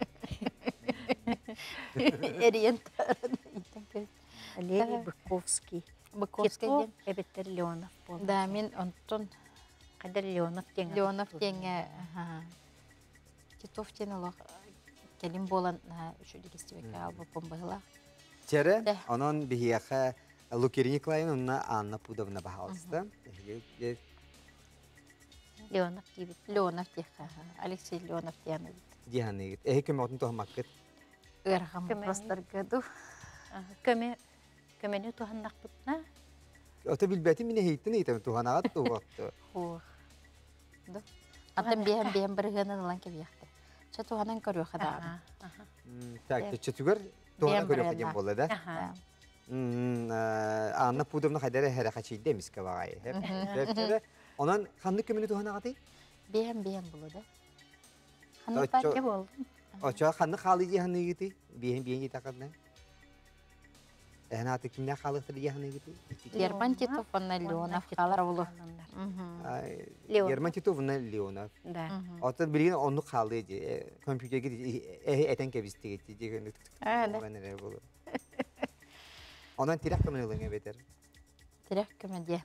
Эриентар. Валерий Быковский. Быковский Титов, ден. эбеттер Леонов болду. Да, мен онтон Кадер Леонов деген. Леонов денге. Титов тен олох келин болан үчү дегестебекке албы помбыла. Çere De. onun bir hiyaka Lukeri Nikolayin onunla Anna Pudovna bahalısdı. Леонов дейбит. Леонов деха. Алексей Леонов дияны. Dihanı git. Ehe köme otun tohamakket. Ырахам Көмөне. вопростаргаду. Көме көмөнү туханнак бутна. Ota bilbeti mine heytin heytin tuhanagat tuhaktı. Хух. Да. Антан бем бем биргенен лан кебияхты. Чатуганан көрү хада. Tak, çetüger Туана Бем көрөп бренна. болду да. Аха. М, э, Анна пудовна хайдары хәре хачиде миска багай. Хәп. Онан ханны көмүнү туана гаты? Бем бем булды. Очо- Ханны патча болду. Очо ханны халыжы ханны гити? Биен биен гити такадна. Эхна аты кимне халыктыр яхны гити? Герман Титов, Анна Леонов, халар болу. Герман Титовна Леонов. Да. Аты билген онну халыжы компьютерге э этен кебисти гити деген. А, да. Ondan tirak kömürlüğüne beter. Тирах көмөдө.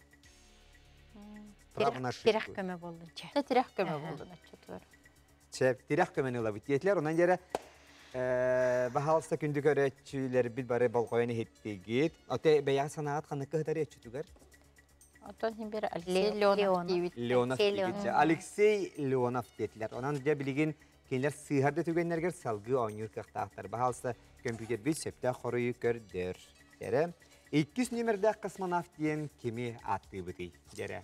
Правна Тирах көмө болдунча. Та тирах көмө болду начтыр. Çep tirak kömürlüğüne bittiler. Ondan yere bahalsta kündük öğretçiler bir bare bal koyanı hetti git. Ate beyaz sanat kanıkı hıdarı etçütüger. Отон химбер Алексей Леонов дейбит. Leonov Leonov. deyip. Alexey Leonov dediler. Ondan da bilgin kendiler sığarda tügenlerger salgı oynuyor kıhtahtar. Bahalsta kompüter bir septe koruyu gördür. Dere. İkiz numerde kosmonavt diyen kimi attı bıdı. Dere.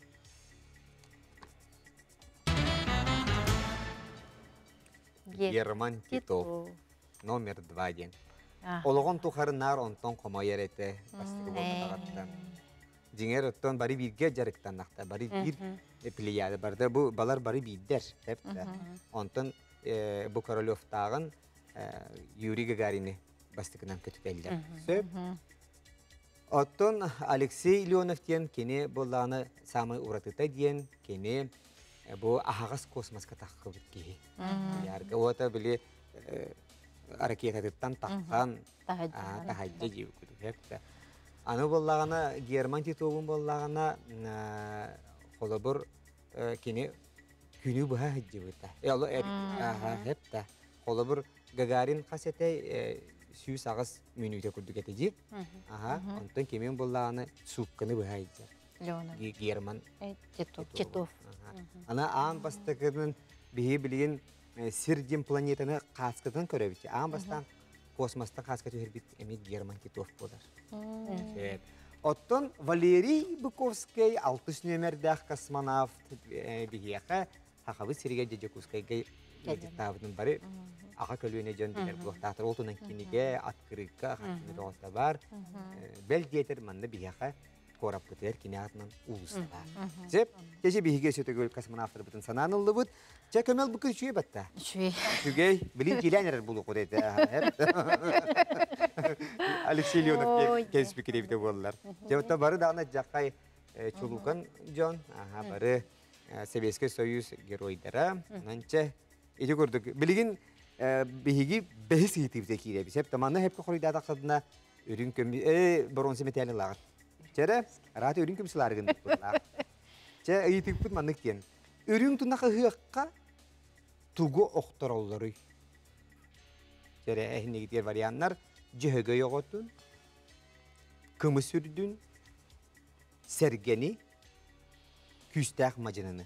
German Titov. Номер два ден. Ологон тухары нар онтон комо ерете. Бастыгы болмағаттан. Деңер оттон бари бирге жарыктан нақта. Бари бир эпилияды барды. Бу балар бари биддер. Онтон бу Королёвтағын Юрий Гагарины бастыгынан көтүкелдер. Сөп. Оттон Алексей Леонов диен кене болланы самый уратыта диен кене бу ахагас космоска таққы бітке. Ярга ота биле ракетаттан таққан тахаджа жеу күдік. Аны боллағана Герман Титовын боллағана қолабыр кене күні бұға хаджи бұта. Ялы әпті. Қолабыр Гагарин қасетай сүйіс ағыз минуте күрдік әтежі. Онтан кемен боллағана суққыны бұға хаджи. Леонов. Герман Титов. Ана аң бастықының бігі білген Сирдин планетаны қасқытын көребіті. Аң бастан космостан қасқыты өрбіт әмет Герман Титов болар. Оттон Валерий Быковский алтыс нөмердәқ космонавт бігеқі хақабы Сергей Дедекускайға табының бары аға көлуіне жөн білер бұлықтақтыр. Олтынан кенеге аткырыққа қақымды оғызда бар. Бәл детер манды бігеқі корап бұтыр кене атынан ұлысты бар. Зеп, кеше бігеге сөті көл космонавтыр бұтын сананылды бұд. Ча көмел бұқы үшуе бәтті? Үшуе. Үшугей, білін келәнер бұлы құдеті. Алексей Леонов кәсіпі керебді болылар. Жауытта бары дағына жаққай чулуқан жон, бары Советский Союз геройдары. Нанча, еті көрдік. Білігін бігеге бәхіс етіпті керебі. Сеп, таманны хепкі қорыйдады қадына үрін көмі, бронсы метәлі лағыт. Чәрі, раты үрін көмісіларығын бұллақ. Чә, етіп бұд маннық кен. Үрін тұнақы ғыққа тугу оқтар олары. Чәрі, әхінегітер варианттар жөгі yoğotun, kımı sürdün, sergeni, küstək macınını.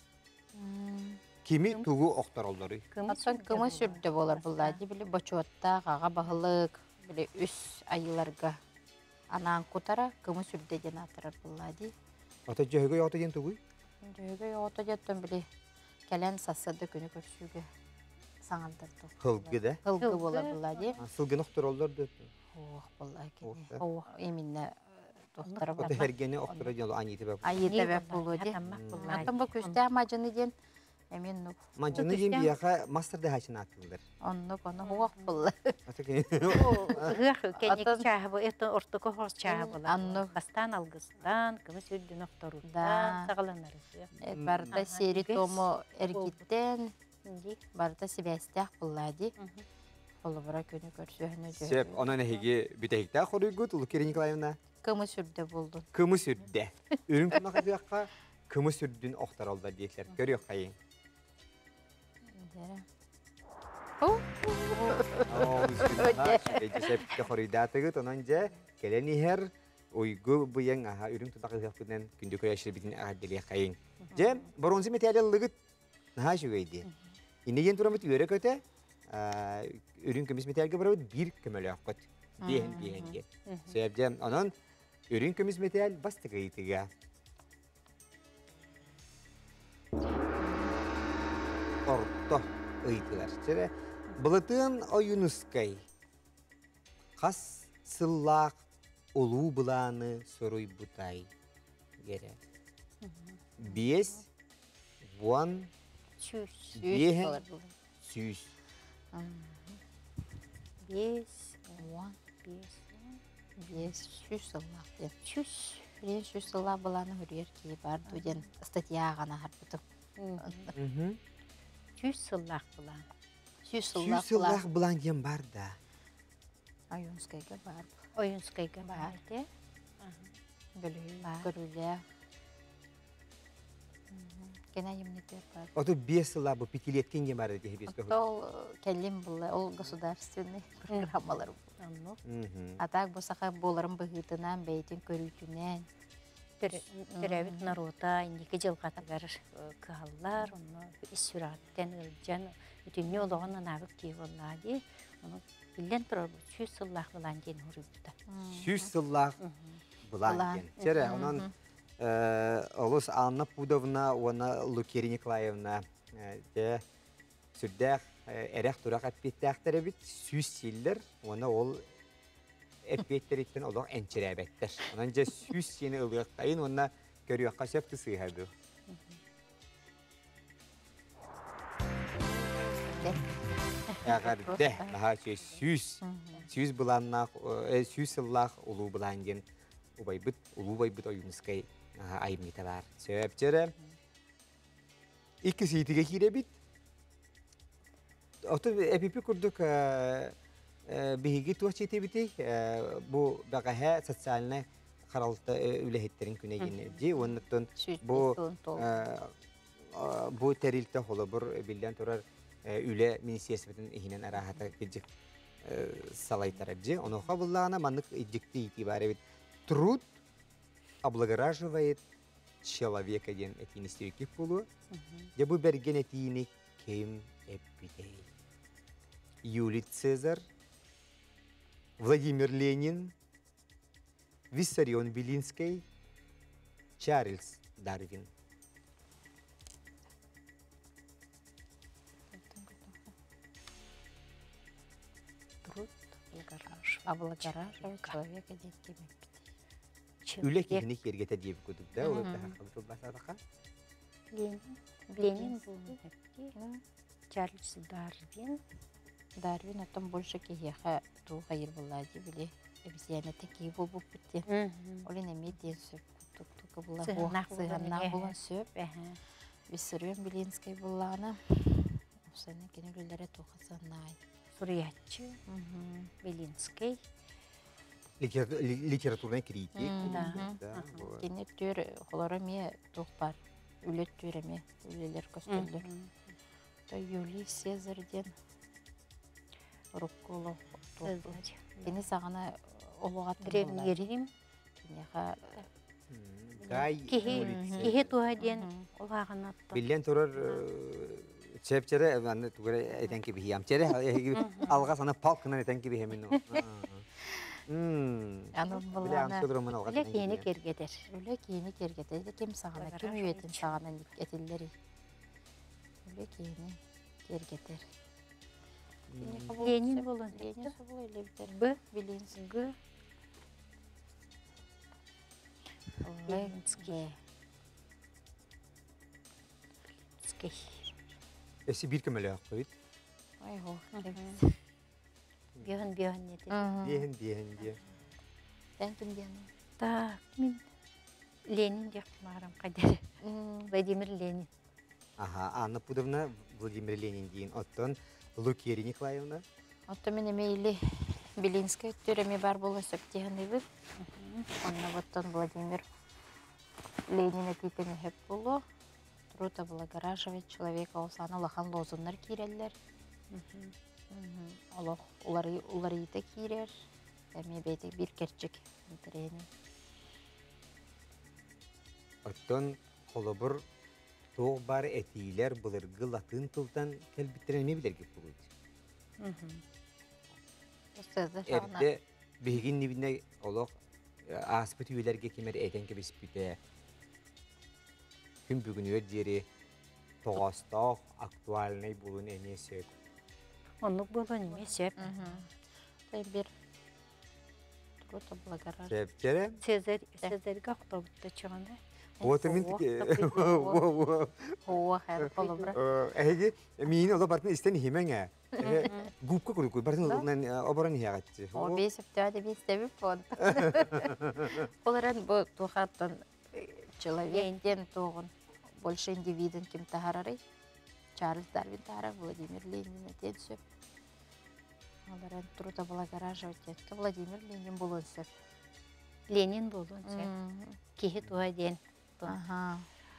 Kimi tuğu oqtar olları. Аттан кымы сүрді болар бұллады, білі бачуатта, ғаға бағылық, білі үс айыларға анаң құтара кымы сүрді ден атырар бұллады. Ата жөгі yoğotu ден туғый? Жөгі yoğotu деттен білі кәлән сасады күні көпсүйге саңандырды. Хылгы да? Хылгы болар бұллады. Сылгын оqtar ollar döttü. Оқ бұллады кені. Оқ емінне тоқтары Ата бар. hergeni oqtara jolu aniyeti bәп. Айеті бәп болуды. Аттан бұл көсті амажыны ден Эмин нук. Macını jem biyaqa master da haçın atılır. Онны коны хуак булла. Ата кен. Гых кенек чаһы бу это ортоко хос чаһы була. Анны Бастан алгыстан, кымы сүрдүн октору. Да. Сагаланар. барда сери тому эргиттен барда сибестях буллади. Олбара көне көрсөһөнө жö. Sep ona nehigi bitehikta xorugut ulu Kiri Nikolaevna. Кымы сүрдө булду. Kımı sürdü. Ürün kınağı biyaqa kımı sürdün oqtar oldu diyetler. Görüyor kayın. Ece xoridatı tonanca keleni her uygu bu yang aha ürün tutak yapıdan gündük yaşır bitin adliye kayın. Je bronzi metalyalıgıt naha şugaydı. İndi gen turamit yöre köte ürün kömüs metalga barabat bir kömel yapıt. Diyen diyen diyen. Sebep onun ürün kömüs metal bastıgaytıga. Orta ıytılar. Çere Balatın oyunuskay. Хас сыллақ олу бұланы соруй бұтай гере. Бес, вон, Чүс. Беһе. Болар бұл. сүйс. Бес. Он, Бес. бес, жүз сыллақ деп. Чүс. Бірен жүз сыллақ боланы хүрер ки бар дуден статья ғана харбытым. Чүс сыллақ бұлан. Жүз Сүйс сыллақ сыллақ бұла. бұлан ген бар да. Айонскайга бар. Ойынскайга бар, де? Гөлі, гөрілі. Гена емнетер бар. Оту бес сыллақ бұл пикилеткен ген бар да бес көңіл. Ол кәлем бұл, ол государственный программалар бұл. А так бұсақа боларым бұғытынан, бәйтін көрүйтінен. Төрәбіт народа, индекі жылға тағар кығалар, оны үсіраттен өлжен, үтінне олығын анабық кей олады. Оны білден тұрар бұл чүз сыллақ бұлан ден ұрыбыда. Сүйс сыллақ бұлан ген. Тере, онын олыс Анна Пудовна, оны Лукери Николаевна де сүрдәқ әрәқ тұрақ әппеттәқтері біт, сүйс силдер, оны ол әппеттер еттен олық әнчері әбәттір. Онан же сүйс сені ұлғақтайын, оны көріуаққа шәпті сыйғады. Әғар дә, наға сүйс, сүйс бұланнақ, сүйс сыллақ ұлу бұлан ген, ұбайбыт, ұлу байбыт ойынысқай айымнеті бар. Сөйәптері, икі сейтіге кейре біт. Оты әпепі күрдік бігігі туақ чейте бітей, бұл бағаға социаліне қаралты үләхеттерін күне генерді. Оннықтың бұл тәрілті қолы бұр білден тұрар үлә министерстветін ихінен арахата кеджік салайтар әбді. Оны қабыллағына маңық идікті итибары біт. Труд облагораживает человека ден этини стереотип полу. Я бы берген этини кем эпидей. Юлий Цезарь, Владимир Ленин, Виссарион Белинский, Чарльз Дарвин. Труд, облагораживает человека детьми. Үле кихini кергете диеп күдік да, ол да хақылды басадыға? Ленин бұл. Чарльз Дарвин. Дарвин оттан больше кейеха туға ер болады біле. Обезьяната кей бұл бұл бітті. Олен әме ден сөп. Тұк-тұқы бұла. Сығаннақ бұла сөп. Виссарион Белинский бұлағына. Осаны кені өлері туқасанай. Сурьячы. Белинский. Литературный критик. Кені төр қолары ме туқ бар. Үлет төреме. Үлелер көстелдер. Юлий Цезарьден Рукколов. Кені сағана олуғат Древний Рим. Кенеға Гай Кихе туғаден олағын атты. Билен тұрар чәпчері, әні тұғыры әйтен кебі ямчері, алға сана палқынан әйтен кебі хемін. Біле аңсыдырымын алға. Үлі кейіні кергедер. Үлі кейіні кергедер. Кем сағана, кем үйетін сағана әтілдері. Үлі кейіні кергедер. Ленин болын. Ленин болы үлі бітер. Б. Белинский. Г. Ленинский. Ленинский. Әсі бір көмілі ақ қойд. Ай, хоқ. Бүйін бүйін еді. Дейін, дейін, дейін. Сән кім дейін? Так, мен Ленин деп мағарам қайдары. Владимир Ленин. Аха, Анна Пудовна, Владимир Ленин дейін. Оттон Лукери Николаевна. Отто мен емейлі Белинский өттіреме бар болы сөптеген ебі. Онна боттон Владимир Ленин әтейтен әхеп болу. Труд облагораживает человека осаны лахан лозундар киреллер. Олар ете кирер. Әме бәйті бір керчік интерейні. Оттон қолыбыр тоқ бар әтейлер бұлырғы латын тұлтан кәлбіттеріне білерге бұлыды. Әбді бейгін невіне олық аспыт үйлерге кемер әйтен кебес бүті. Күн бүгін өддері тоғастақ актуалынай болуын әне сөп. Онлық болын еме сөп. Bir Рута Благораж. Септере. Цезарь, Цезарьга хто чоганда? Вот именно Хоо хэр полобра. эги мини ола бартын истен хименге. Гупка курку бартын оборон хягатчы. О бесеп тәде бестеби фон. Оларан бу тухаттан человектен тугын больше индивиден ким тахарары. Чарльз Дарвин тахара, Владимир Ленин этенсе. Оларан Рута Благораж отетке Владимир Ленин болонсеп. Ленин болдун се. Кихи туа ден. Ага.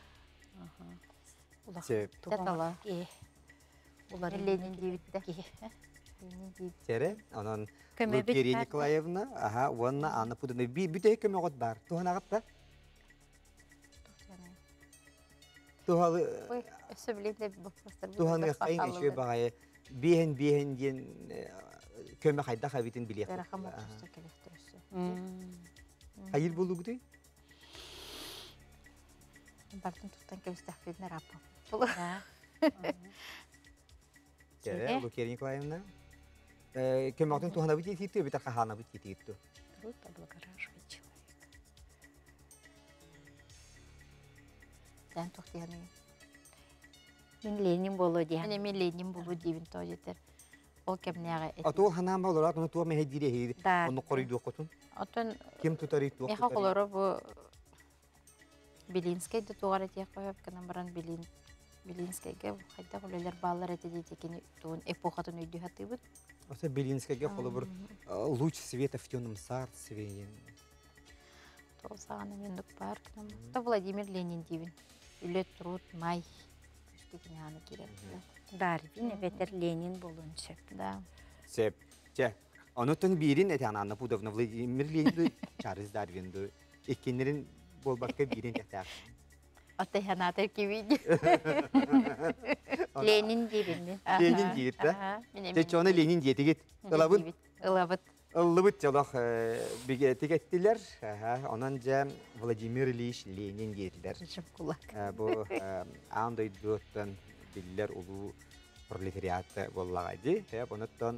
Сеп. Тетала. Э. Олар Ленин дивитте. Ленин дивит. Тере, анан Көмөбүт Лукерия бар. Николаевна, ага, ванна аны пуданы би бүтэ көмөгөт бар. Туханагатта. Тухалы Ой, өсө билде боппастар. туханы кайын эше багай биһен биһен ден көмө кайда хабитин билек. Рахам окуста келестерсе. Хайыр булугуй. Бартын туттан келестахфидне рапа. Тере, Лукерия Николаевна. Э, көмөгтөн тухана бит титти, бит хана бит титти. Рута Благораж человек. Тан тохтяны. Мен Ленин болу дия. Мен мен Ленин болу дивин тоҗетер. Ол кемнәгә эт. Атол ханам болар, аны туа меһе дире хейди. Да. Аны корыйды окутун. Отон Ким тутары туа? меха колоро бу Белинский де тугар этек кояп кана баран Белин Белинскийге хайда колелер баллар этеди текени тун эпохатын өйдү хатыбыт. Оса Белинскийге коло бир луч света в темном царстве. Тол саганы мендик бар кана. Та Владимир Ленин дивин. Үлет труд май. Штекени аны кирет. Дарвин ветер Ленин болун се. Да. Сеп, че. Анутун бирин этен анна пудовна Владимир Ленин, Чарльз Дарвин. Иккенерин болбакка бирин тактак. Ата ханатер кивид. Ленин дивин. Ленин диет, да? Те чона Ленин диети гит. Талабын Ылабыт. ыллыбыт жалах биге тигеттилер. Анан же Владимир Ильич Ленин диетилер. Жып кулак. Бу андай дуттан биллер улуу пролетариаты боллагади. Онуттан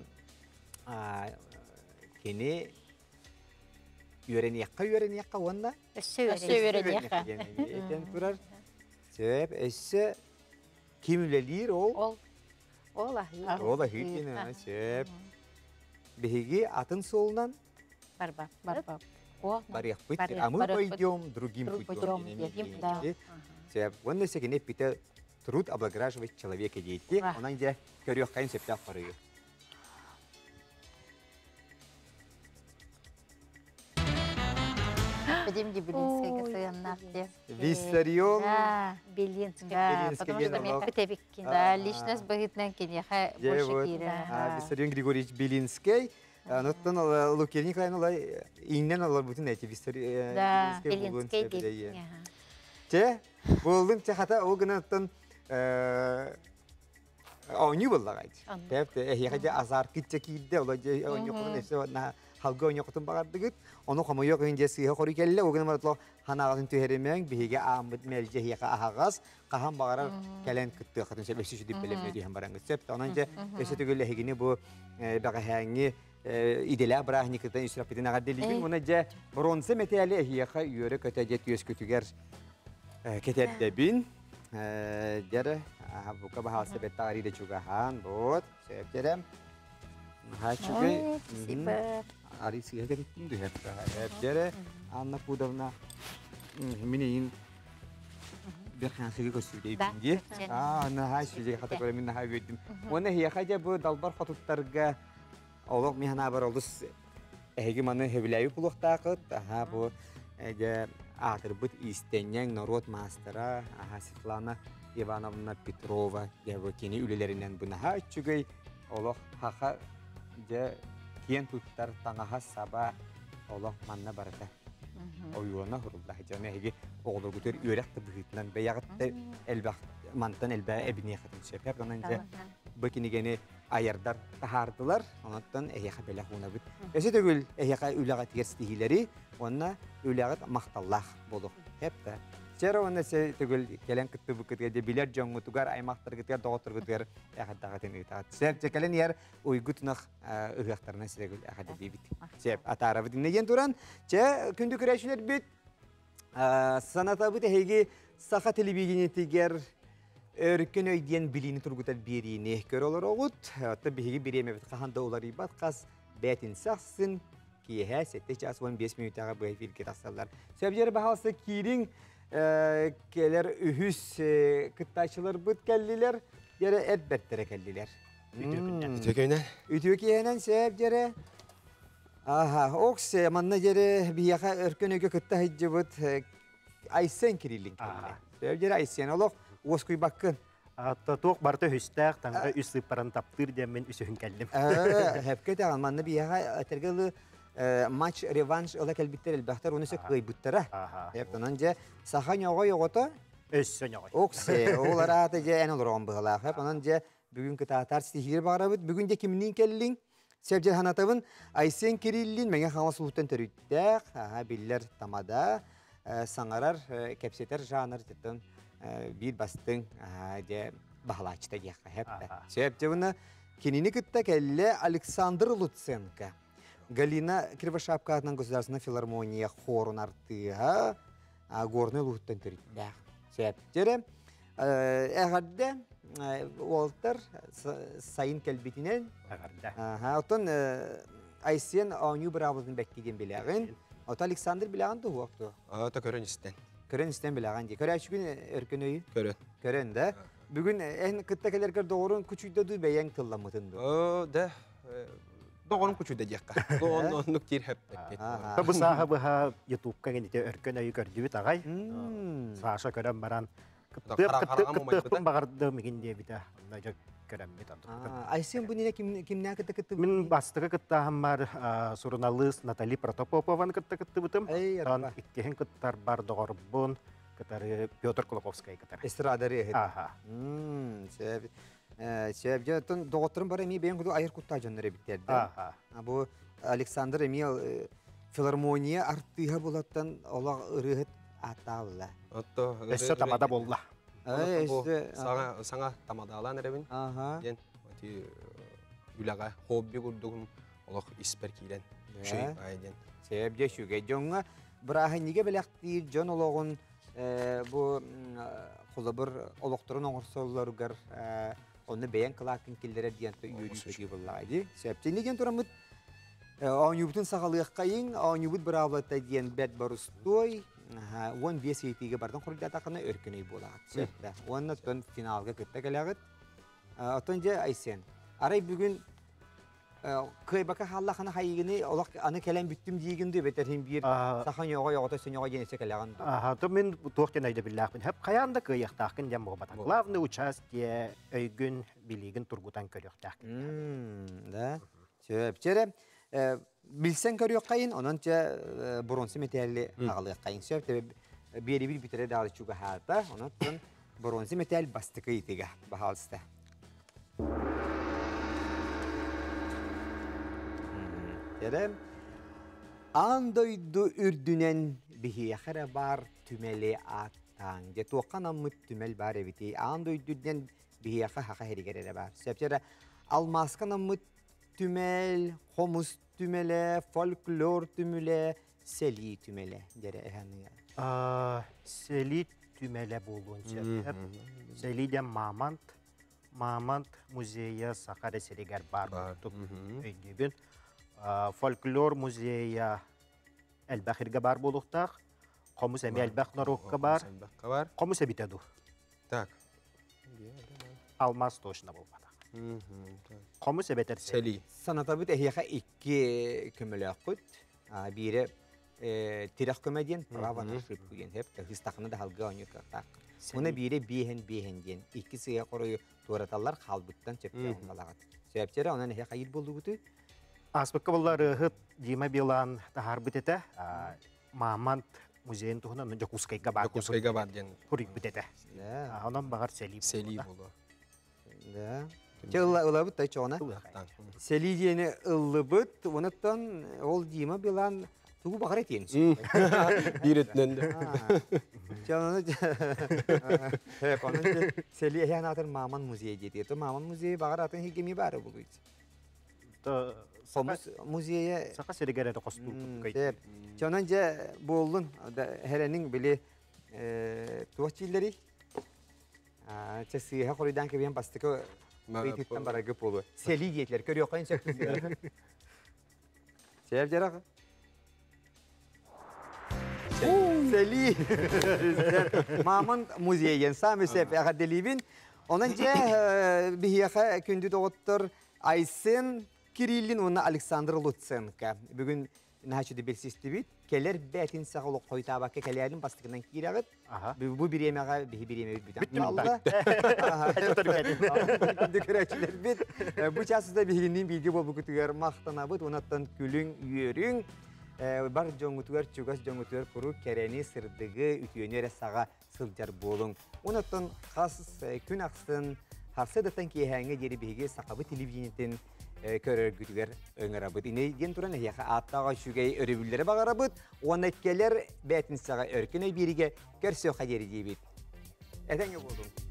кени үйренияққа үйренияққа онда Өссө Сөверенияқа. Этен турар. Себеп эссе ким үлелир ол? Ол ол ахи. Ол ахитин себеп беги атын солунан барба. Барба. О, барык бит, барык, а мы барык пойдем другим друг путем. путем, едем, да. Себеп онда сегене пите труд облагораживать человека дейти, Ах. онан же көрөк кайын септак барыгы. Пойдем Белинскийге сыяннак де. Виссарион. Да. Белинский. Да, Белинский потому что генерал. мне Бітебеккен. да, личность богитнан кенеха Же больше вот, кире. а, Виссарион Григорьевич Белинский. Оттан Лукерия Николаевна олай иңнен олар бүтін әйті Виссарион Да, Белинский деп. Че, болдың че хата ол гына оттан ойны боллағайды. Тәпті, әйеға же азар кітче кейді, олай же ойны құтын әсі халга ойны құтын бағардығыд. Оны қамы yok önce sıyha koru kelle, o gün maratlo hanağın tüheremen, bihiga ahmet melce hiyaqa ahağaz, qahan bağarar kelen kıttı qatın sep ösü şüdip belemne diyen barangı sep. Onanca ösü tügülle hegini bu bağa hängi idela brahni kıttan israf edin ağa deligin, ona ce bronze metali hiyaqa yörü kötejet yüz kütüger ketet bin. Jere, buka bahasa betari de çugahan, bot, sep cerem. Ha çugay. Ari sih kan itu ya, jadi anak pudahnya, minin berkan sih kau sudah tinggi, ah nah hai sudah kata kalau min hai wedim, mana hiya aja bu dalbar fatut terga, Allah mihana berolus, eh gimana heblayu puluh takut, ah bu aja atribut istenyang narot mastera, ah Svetlana Ivanovna Petrova, ya bu kini ulilerinden bu nah juga Allah haka ja Kian tutar tangahas saba Allah manna barata. Oyuna hurullah jana hege oğlu gutur yörek tabıhitlan beyagat elbaq mantan elba ebni xatın şefep onanca bakini gene ayardar tahardılar ondan ehya bela huna bit. Ese tegül ehya ulagat yerstihileri onna ulagat maqtallah bolu. Hep de Сәптер оны түгіл келен күтті бүкітке де білер жоңғы түгер, аймақтыр күтер, доғытыр күтер, әқаддағатын ұйтағат. Сәптер кәлен ер ұйгүтінақ ұғақтарына сәгіл әқады дейбіт. Сәп, атары бұдың неген тұран, че күнді күрәшілер бүт, саната бұт әйге сақа телевидениетігер өріккен өйден біліні тұрғытар беріне көр олар оғыт. Отты бігі біреме біт қағанда олар ибат қас бәтін сақсын, кейе сәтті час он бес минутаға бұй филке тақсалар. Сәптер бағалысы кейдің келер үхіс кыттайшылар бұд кәлілер, дері әббәттері кәлілер. Үтөкөйнен? Үтөкөйнен сәп дері. Аха, оқс, манна дері бияға өркен өйге кытта хиджі бұд айсен кирилин кәлілер. Сәп дері айсен олық, оскуй баққын. Тоқ барты хүстәқ, таңға үс сыппаран таптыр демен үсіхін кәлдім. Әпке тағын, манна бияға әтергілі матч реванш ола кәлбиттер әлбәқтер, оны сөк қой бұттыра. Әптінен же сахан оға оғыта? Өссен оғай. Оқсы, олар аты же ән олар оған бұғылақ. Әптінен же бүгін кітатар стихир бағыра бұд. Бүгін де кімнің кәлілің? Сәбдер ханатабын Айсен Кириллин мәңе қаңа сұлықтан түріттәқ. Білдер тамада, саңарар, кәпсетер жаныр жеттің бір бастың бағалачыта деққа. Сәбдер бұны кенені күтті кәлі Александр Луценко. Галина Кривошапкатынан государственная филармония хорун артыға горный луттан түріттәқ. Сәптері, әғарды Уолтер сайын кәлбетінен. Әғарды. Отын Айсен ауны бұрабыздың бәккеген біләғын. Оты Александр біләғын тұғы оқты? Оты көрін істен. Көрін істен біләғын де. Көрі әшігін өркін өйін? Көрін. Көрін да. Бүгін ән күттәкелеркер doğrun küçüydü бәйен тылламытынды. О, да. Doğrun küçüydü дияққа. Doğrun нүктер хәп. Бұл саға бұға ютубқа генете өркен өйі көрді біт ағай. Саша көрім баран. Кыптықпын бағарды мегенде біті. Көрім біт. Айсен бұл неде кімне күтті күтті? Мен бастығы күттағым бар Сурналыс Натали Протопованы күтті күтті бітім. Тан иккеген күттар бар доғыр бұн. Кытары Петр Колоковскай кытары. Эстрадары ехет. Аха. Себ, себ, жатын доғыттырым бар әмей бәйін күді айыр күтті ажанлары біттерді. Аха. Бұл Александр әмей филармония артыға болаттан олақ ұрығыт атауыла. Өссі тамада болла. Саңа тамада алан әребін. Аха. Ден, үліға хобби күрдігім олақ іспер кейлен. Шөй айден. Себ, же шүге. Жоңға бірағы неге біләқтейір жон олағын bu kulübür olukturun oğursallarıgar onu beğen kılakın killere diyente yürüyüşü bulaydı. Sebepten negen turamıt Ağnubutun sağlığı kayın, Ağnubut bravlata diyen bed barustoy, on beş yetiğe bardan kurulda takına örküney bulat. Sebepte, onunla tön finalga kıtta gelağıt. Atonca Aysen. Aray bugün köy baka hallahana hayigini olak anı kelen büttüm diyigindi beterhin bir sahan yoga yoga sen yoga genese kelagan. Aha, to men tohten ayda billah bin hep kayanda kıyıqtaqın jam boğbatan. Главный участие öygün biligin turgutan körüqtaq. Hmm, da. Söpçere bilsen körüq kayın onunca bronze metalli ağlı kayın söpte biri bir bitere dağlı çuga hatta onun bronze metal bastıkı itiga bahalsta. Derem andoydu ürdünen bihi xarabar tümeli atan. Je toqan ammut tümel bar eviti. Andoydu ürdünen bihi xaqa herigere bar. Sebçere almaskan ammut tümel, homus tümele, folklor tümele, seli tümele. Dere ehani. Seli tümele bulunca. Seli de mamant. Mamant muzeya Sakarya Seriger bar. Öydübün. Folklor muzeya Elbakir'e bar buluqtaq. Qomus emi Elbak Narok'a bar. Qomus ebitedu. Tak. Almaz toşuna bulmadı. Qomus ebeter Seli. Sanata bit ehyaqa iki kömele qut. Biri tiraq komedyen pravana şıp bugün hep hıstaqını da halga oynuyor qaq. Ona biri bihen bihen diyen ikisi qoruyu toratallar halbuttan çepte qalağat. Sebepçere ona ehyaqa yil buldu butu. Aspekka bolları hıt Dima Bilan tahar bitete. Mamant muzeyin tuhuna nunca Kuskayga bar. Kuskayga bar diyen. Hurik bitete. Ondan bağır Seli. Seli bulu. Da. Çağla ılabıt da çoğuna. Seli diyeni ıllıbıt. Onattan ol Dima Bilan Тугу багар етейін. Bir etnen de. Canını onun seli ehyan atır Maman Müziği dedi. To Maman Müziği bağır atın hikemi var bu hiç. То Somuz müziğe сака серигере de косту Tep. Çonunca boğulun herenin bile tuvaçilleri. Çesi ha korudan ki bir bastık Beytitten bara gıp olu. Seli diyetler körüyor kayın çaktı. Sevap cerak. Seli. Maman müziğe yen sami sep ya delibin. Onunca bir hiya kündü doktor Aysen Kirillin ona Alexander Lutsenka. Bugün naçıdı belsiz bit. Keller betin sağlık koyta bakka kellerin bastıkından kiraget. Bu bir yemeğe bir bir yemeğe bir Allah. Düküreçler bit. Bu çasızda bir hinin bilgi bu kutugar mahtana bit. Onattan külün yürün. Bar jongutugar çugas jongutugar kuru kereni sırdığı ütüyönere sağa sılcar bolun. Onattan khas gün aksın hasıdatan ki henge geri bilgi sakabı televizyonetin körür gütüger öngörabıt. İne gen turan ya attağa şugay örübüllere bağırabıt. Onakkeler betin sağa örküne birige körse xajeri dibit. Etenge boldum.